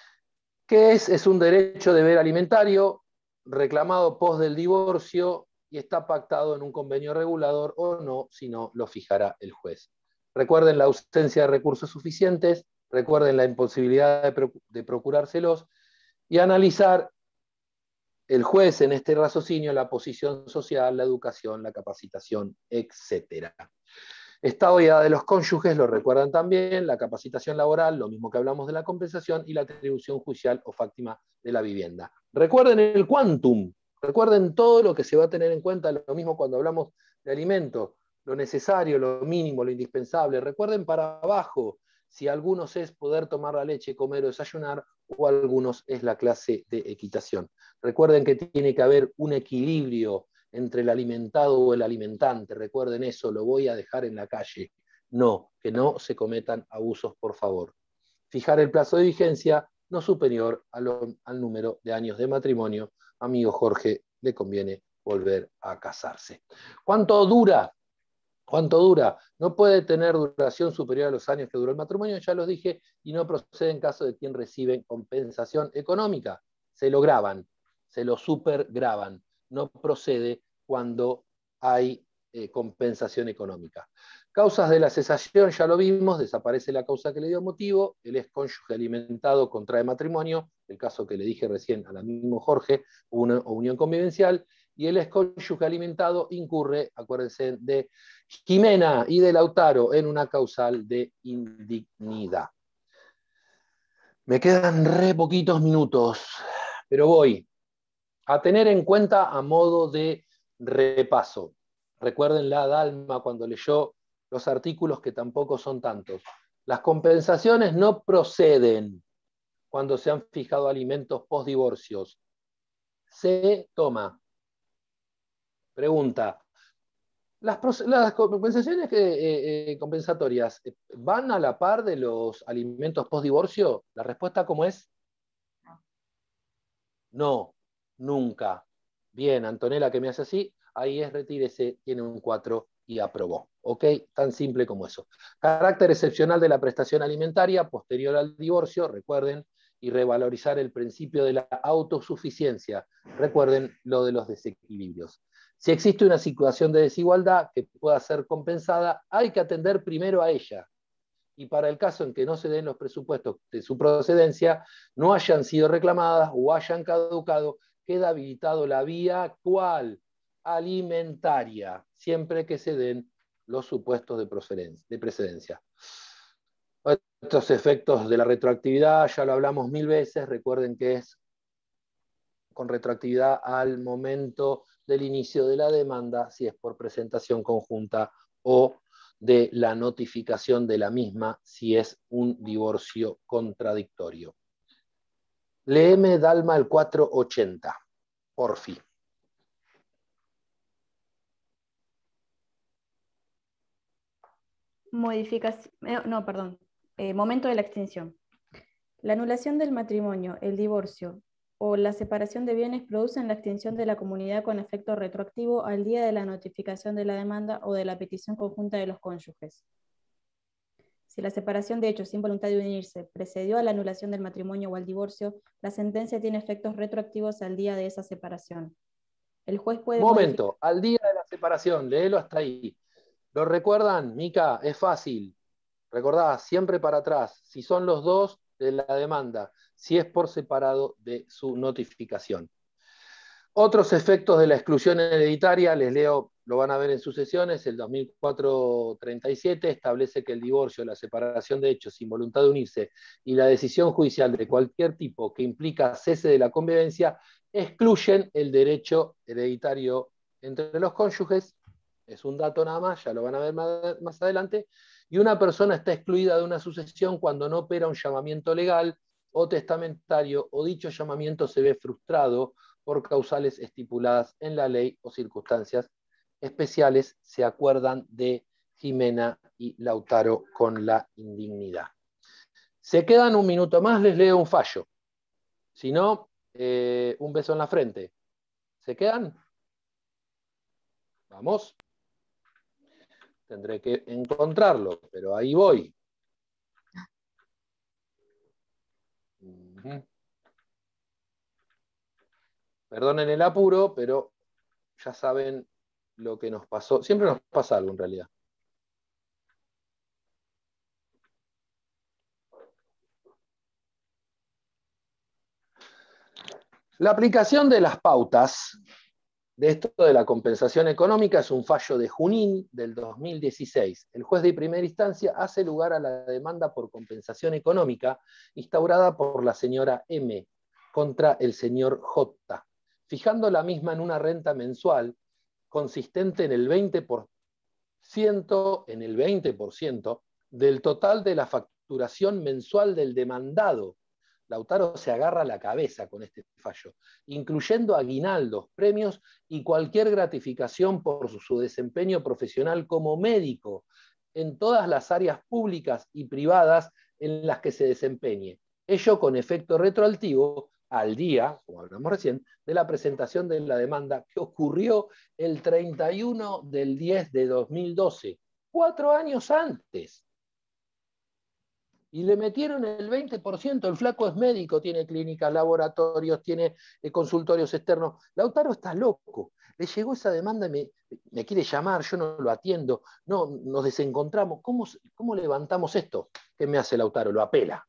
¿Qué es? Es un derecho de deber alimentario reclamado pos del divorcio y está pactado en un convenio regulador o no, si no lo fijará el juez. Recuerden la ausencia de recursos suficientes, recuerden la imposibilidad de, proc de procurárselos y analizar el juez en este raciocinio la posición social, la educación, la capacitación, etcétera. Estado y edad de los cónyuges, lo recuerdan también, la capacitación laboral, lo mismo que hablamos de la compensación, y la atribución judicial o fáctima de la vivienda. Recuerden el quantum, recuerden todo lo que se va a tener en cuenta, lo mismo cuando hablamos de alimentos, lo necesario, lo mínimo, lo indispensable. Recuerden para abajo, si algunos es poder tomar la leche, comer o desayunar, o algunos es la clase de equitación. Recuerden que tiene que haber un equilibrio entre el alimentado o el alimentante. Recuerden eso, lo voy a dejar en la calle. No, que no se cometan abusos, por favor. Fijar el plazo de vigencia no superior a lo, al número de años de matrimonio. Amigo Jorge, le conviene volver a casarse. ¿Cuánto dura? ¿Cuánto dura? No puede tener duración superior a los años que duró el matrimonio, ya los dije, y no procede en caso de quien recibe compensación económica. Se lo graban, se lo supergraban. No procede cuando hay eh, compensación económica. Causas de la cesación, ya lo vimos, desaparece la causa que le dio motivo, el excónyuge alimentado contrae matrimonio, el caso que le dije recién al mismo Jorge, una unión convivencial, y el excónyuge alimentado incurre, acuérdense, de Jimena y de Lautaro en una causal de indignidad. Me quedan re poquitos minutos, pero voy a tener en cuenta a modo de repaso. Recuerden la Dalma cuando leyó los artículos, que tampoco son tantos. Las compensaciones no proceden cuando se han fijado alimentos postdivorcios. Se toma. Pregunta: ¿Las, las compensaciones eh, eh, compensatorias van a la par de los alimentos postdivorcio? La respuesta, ¿cómo es? No, nunca. Bien, Antonella, que me hace así, ahí es retírese, tiene un cuatro y aprobó. ¿Ok? Tan simple como eso. Carácter excepcional de la prestación alimentaria posterior al divorcio, recuerden, y revalorizar el principio de la autosuficiencia. Recuerden lo de los desequilibrios. Si existe una situación de desigualdad que pueda ser compensada, hay que atender primero a ella. Y para el caso en que no se den los presupuestos de su procedencia, no hayan sido reclamadas o hayan caducado, queda habilitado la vía actual, alimentaria, siempre que se den los supuestos de, de precedencia. Estos efectos de la retroactividad ya lo hablamos mil veces, recuerden que es con retroactividad al momento del inicio de la demanda, si es por presentación conjunta, o de la notificación de la misma, si es un divorcio contradictorio. Léeme, Dalma, el cuatrocientos ochenta, porfi. Modificación, eh, no, perdón, eh, momento de la extinción. La anulación del matrimonio, el divorcio o la separación de bienes producen la extinción de la comunidad con efecto retroactivo al día de la notificación de la demanda o de la petición conjunta de los cónyuges. Si la separación de hechos sin voluntad de unirse precedió a la anulación del matrimonio o al divorcio, la sentencia tiene efectos retroactivos al día de esa separación. El juez puede Momento, modificar... al día de la separación, léelo hasta ahí. ¿Lo recuerdan, Mica? Es fácil. Recordá, siempre para atrás. Si son los dos de la demanda, si es por separado de su notificación. Otros efectos de la exclusión hereditaria, les leo, lo van a ver en sus sesiones, el dos mil cuatro treinta y siete establece que el divorcio, la separación de hechos sin voluntad de unirse y la decisión judicial de cualquier tipo que implica cese de la convivencia excluyen el derecho hereditario entre los cónyuges. Es un dato nada más, ya lo van a ver más, más adelante. Y una persona está excluida de una sucesión cuando no opera un llamamiento legal o testamentario o dicho llamamiento se ve frustrado por causales estipuladas en la ley o circunstancias especiales, se acuerdan de Jimena y Lautaro con la indignidad. Se quedan un minuto más, les leo un fallo. Si no, eh, un beso en la frente. ¿Se quedan? Vamos. Tendré que encontrarlo, pero ahí voy. Uh-huh. Perdonen el apuro, pero ya saben lo que nos pasó. Siempre nos pasa algo en realidad. La aplicación de las pautas de esto de la compensación económica es un fallo de Junín del dos mil dieciséis. El juez de primera instancia hace lugar a la demanda por compensación económica instaurada por la señora M contra el señor J, fijando la misma en una renta mensual consistente en el veinte por ciento, en el veinte por ciento del total de la facturación mensual del demandado. Lautaro se agarra la cabeza con este fallo, incluyendo aguinaldos, premios y cualquier gratificación por su, su desempeño profesional como médico en todas las áreas públicas y privadas en las que se desempeñe. Ello con efecto retroactivo al día, como hablamos recién, de la presentación de la demanda que ocurrió el treinta y uno del diez de dos mil doce, cuatro años antes. Y le metieron el veinte por ciento, el flaco es médico, tiene clínicas, laboratorios, tiene eh, consultorios externos. Lautaro está loco. Le llegó esa demanda y me, me quiere llamar, yo no lo atiendo, no, nos desencontramos. ¿Cómo, ¿Cómo levantamos esto? ¿Qué me hace Lautaro? Lo apela.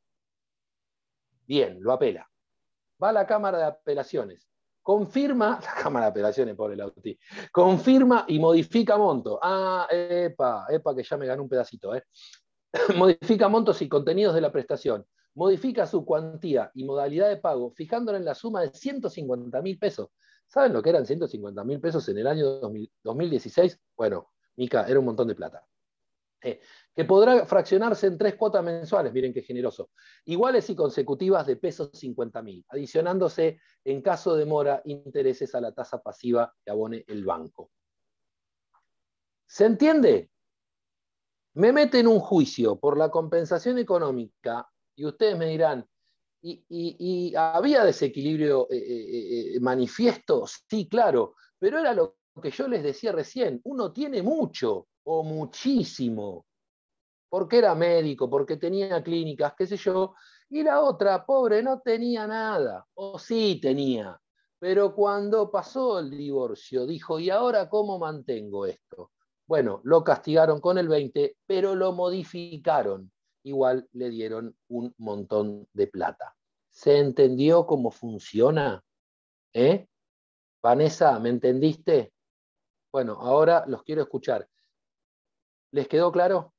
Bien, lo apela. Va a la Cámara de Apelaciones. Confirma, la Cámara de Apelaciones, pobre Lauti, confirma y modifica monto. Ah, epa, epa, que ya me ganó un pedacito, ¿eh? Modifica montos y contenidos de la prestación, modifica su cuantía y modalidad de pago, fijándola en la suma de ciento cincuenta mil pesos. ¿Saben lo que eran ciento cincuenta mil pesos en el año dos mil dieciséis? Bueno, Mica, era un montón de plata. Eh, que podrá fraccionarse en tres cuotas mensuales, miren qué generoso, iguales y consecutivas de pesos cincuenta mil, adicionándose en caso de mora intereses a la tasa pasiva que abone el banco. ¿Se entiende? Me meten un juicio por la compensación económica y ustedes me dirán, ¿y, y, y había desequilibrio eh, eh, eh, manifiesto? Sí, claro, pero era lo que yo les decía recién, uno tiene mucho o muchísimo, porque era médico, porque tenía clínicas, qué sé yo, y la otra, pobre, no tenía nada, o sí tenía, pero cuando pasó el divorcio dijo, ¿y ahora cómo mantengo esto? Bueno, lo castigaron con el veinte, pero lo modificaron. Igual le dieron un montón de plata. ¿Se entendió cómo funciona? ¿Eh? Vanessa, ¿me entendiste? Bueno, ahora los quiero escuchar. ¿Les quedó claro?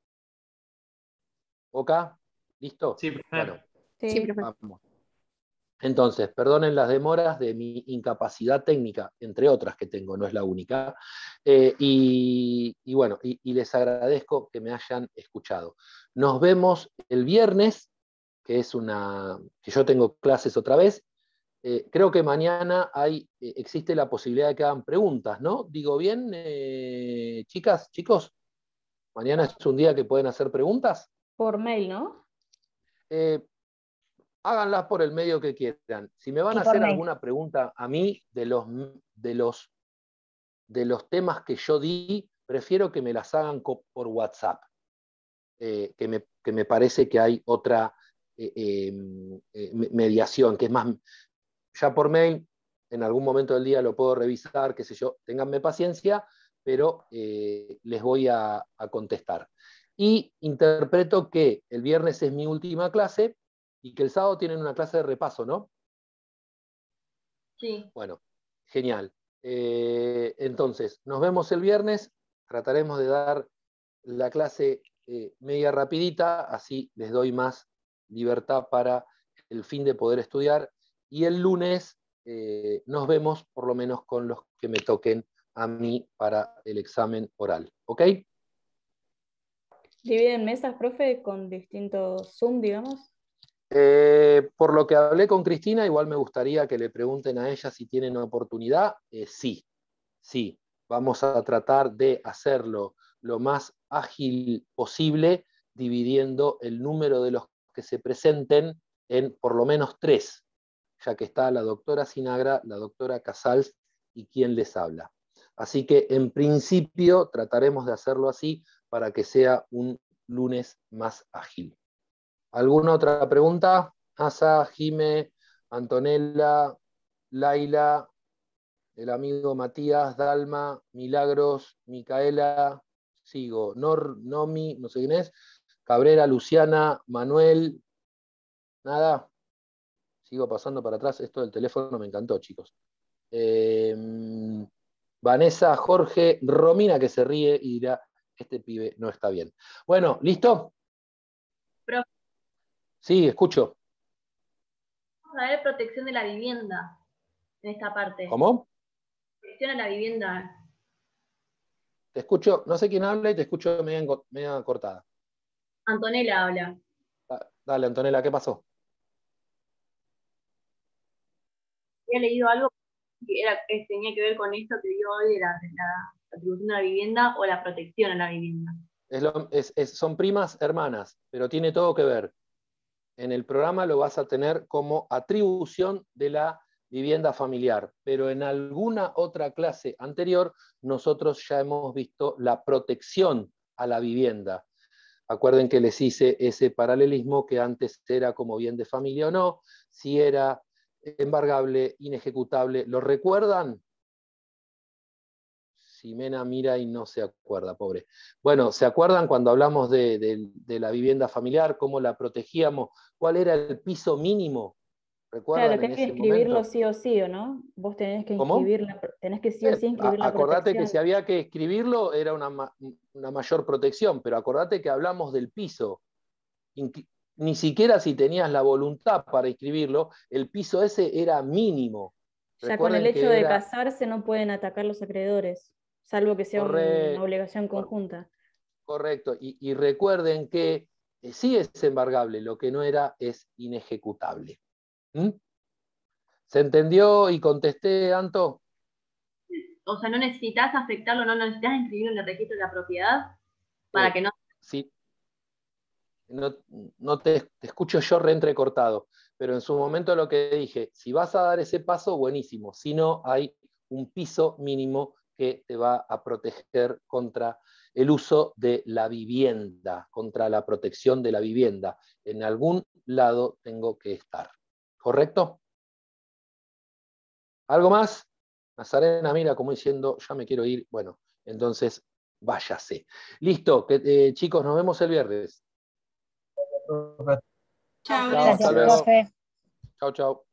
¿Ok? ¿Listo? Sí, profe. Bueno, Sí, profe. vamos. Entonces, perdonen las demoras de mi incapacidad técnica, entre otras que tengo, no es la única, eh, y, y bueno, y, y les agradezco que me hayan escuchado. Nos vemos el viernes, que es una, que yo tengo clases otra vez. Eh, creo que mañana hay, eh, existe la posibilidad de que hagan preguntas, ¿no? Digo bien, eh, chicas, chicos, mañana es un día que pueden hacer preguntas. Por mail, ¿no? Eh, háganlas por el medio que quieran. Si me van Y a por hacer mail. alguna pregunta a mí de los, de los, de los temas que yo di, prefiero que me las hagan co- por WhatsApp, eh, que, me, que me parece que hay otra eh, eh, eh, mediación, que es más, ya por mail, en algún momento del día lo puedo revisar, qué sé yo, ténganme paciencia, pero eh, les voy a, a contestar. Y interpreto que el viernes es mi última clase y que el sábado tienen una clase de repaso, ¿no? Sí. Bueno, genial. Eh, entonces, nos vemos el viernes, trataremos de dar la clase eh, media rapidita, así les doy más libertad para el fin de poder estudiar, y el lunes eh, nos vemos por lo menos con los que me toquen a mí para el examen oral. ¿Ok? ¿Dividen mesas, profe, con distintos Zoom, digamos? Eh, por lo que hablé con Cristina, igual me gustaría que le pregunten a ella si tienen oportunidad. Eh, sí, sí, vamos a tratar de hacerlo lo más ágil posible, dividiendo el número de los que se presenten en por lo menos tres, ya que está la doctora Sinagra, la doctora Casals y quien les habla. Así que en principio trataremos de hacerlo así para que sea un lunes más ágil. ¿Alguna otra pregunta? Asa, Jime, Antonella, Laila, el amigo Matías, Dalma, Milagros, Micaela, sigo, Nor, Nomi, no sé quién es, Cabrera, Luciana, Manuel, nada. Sigo pasando para atrás, esto del teléfono me encantó, chicos. Eh, Vanessa, Jorge, Romina que se ríe y dirá, este pibe no está bien. Bueno, ¿listo? Pero Sí, escucho. vamos a ver protección de la vivienda en esta parte. ¿Cómo? Protección a la vivienda. Te escucho, no sé quién habla y te escucho media, enco- media cortada. Antonella habla. Da- Dale, Antonella, ¿qué pasó? Había leído algo que era, que tenía que ver con esto que dio hoy de la, de la atribución a la vivienda o la protección a la vivienda. Es lo- es- es- son primas hermanas, pero tiene todo que ver. En el programa lo vas a tener como atribución de la vivienda familiar, pero en alguna otra clase anterior nosotros ya hemos visto la protección a la vivienda. Acuerden que les hice ese paralelismo que antes era como bien de familia o no, si era embargable, inejecutable. ¿Lo recuerdan? Ximena mira y no se acuerda, pobre. Bueno, ¿se acuerdan cuando hablamos de, de- de la vivienda familiar, cómo la protegíamos? ¿Cuál era el piso mínimo? ¿Recuerdan Claro, que en hay que ese inscribirlo momento? sí o sí, ¿o no? Vos tenés que ¿Cómo? inscribir la, pro- tenés que sí o Eh, sí a- inscribir la acordate que protección. si había que escribirlo era una, ma- una mayor protección, pero acordate que hablamos del piso. Inqui- Ni siquiera si tenías la voluntad para inscribirlo, el piso ese era mínimo. Ya con el Recuerden hecho que de era casarse no pueden atacar los acreedores, salvo que sea una corre- obligación cor- conjunta. correcto. Y, y recuerden que eh, sí es embargable, lo que no era es inejecutable. ¿Mm? ¿Se entendió y contesté, Anto? O sea, no necesitas afectarlo, no necesitas inscribirlo en el registro de la propiedad para Eh, que no. sí, no, no te, te escucho yo reentrecortado, pero en su momento lo que dije, si vas a dar ese paso, buenísimo. Si no, hay un piso mínimo que te va a proteger contra el uso de la vivienda, contra la protección de la vivienda. En algún lado tengo que estar. ¿Correcto? ¿Algo más? Nazarena mira como diciendo, ya me quiero ir. Bueno, entonces váyase. Listo, que, eh, chicos, nos vemos el viernes. Chao, Chao, hasta Gracias, luego. profe. Chao, chao.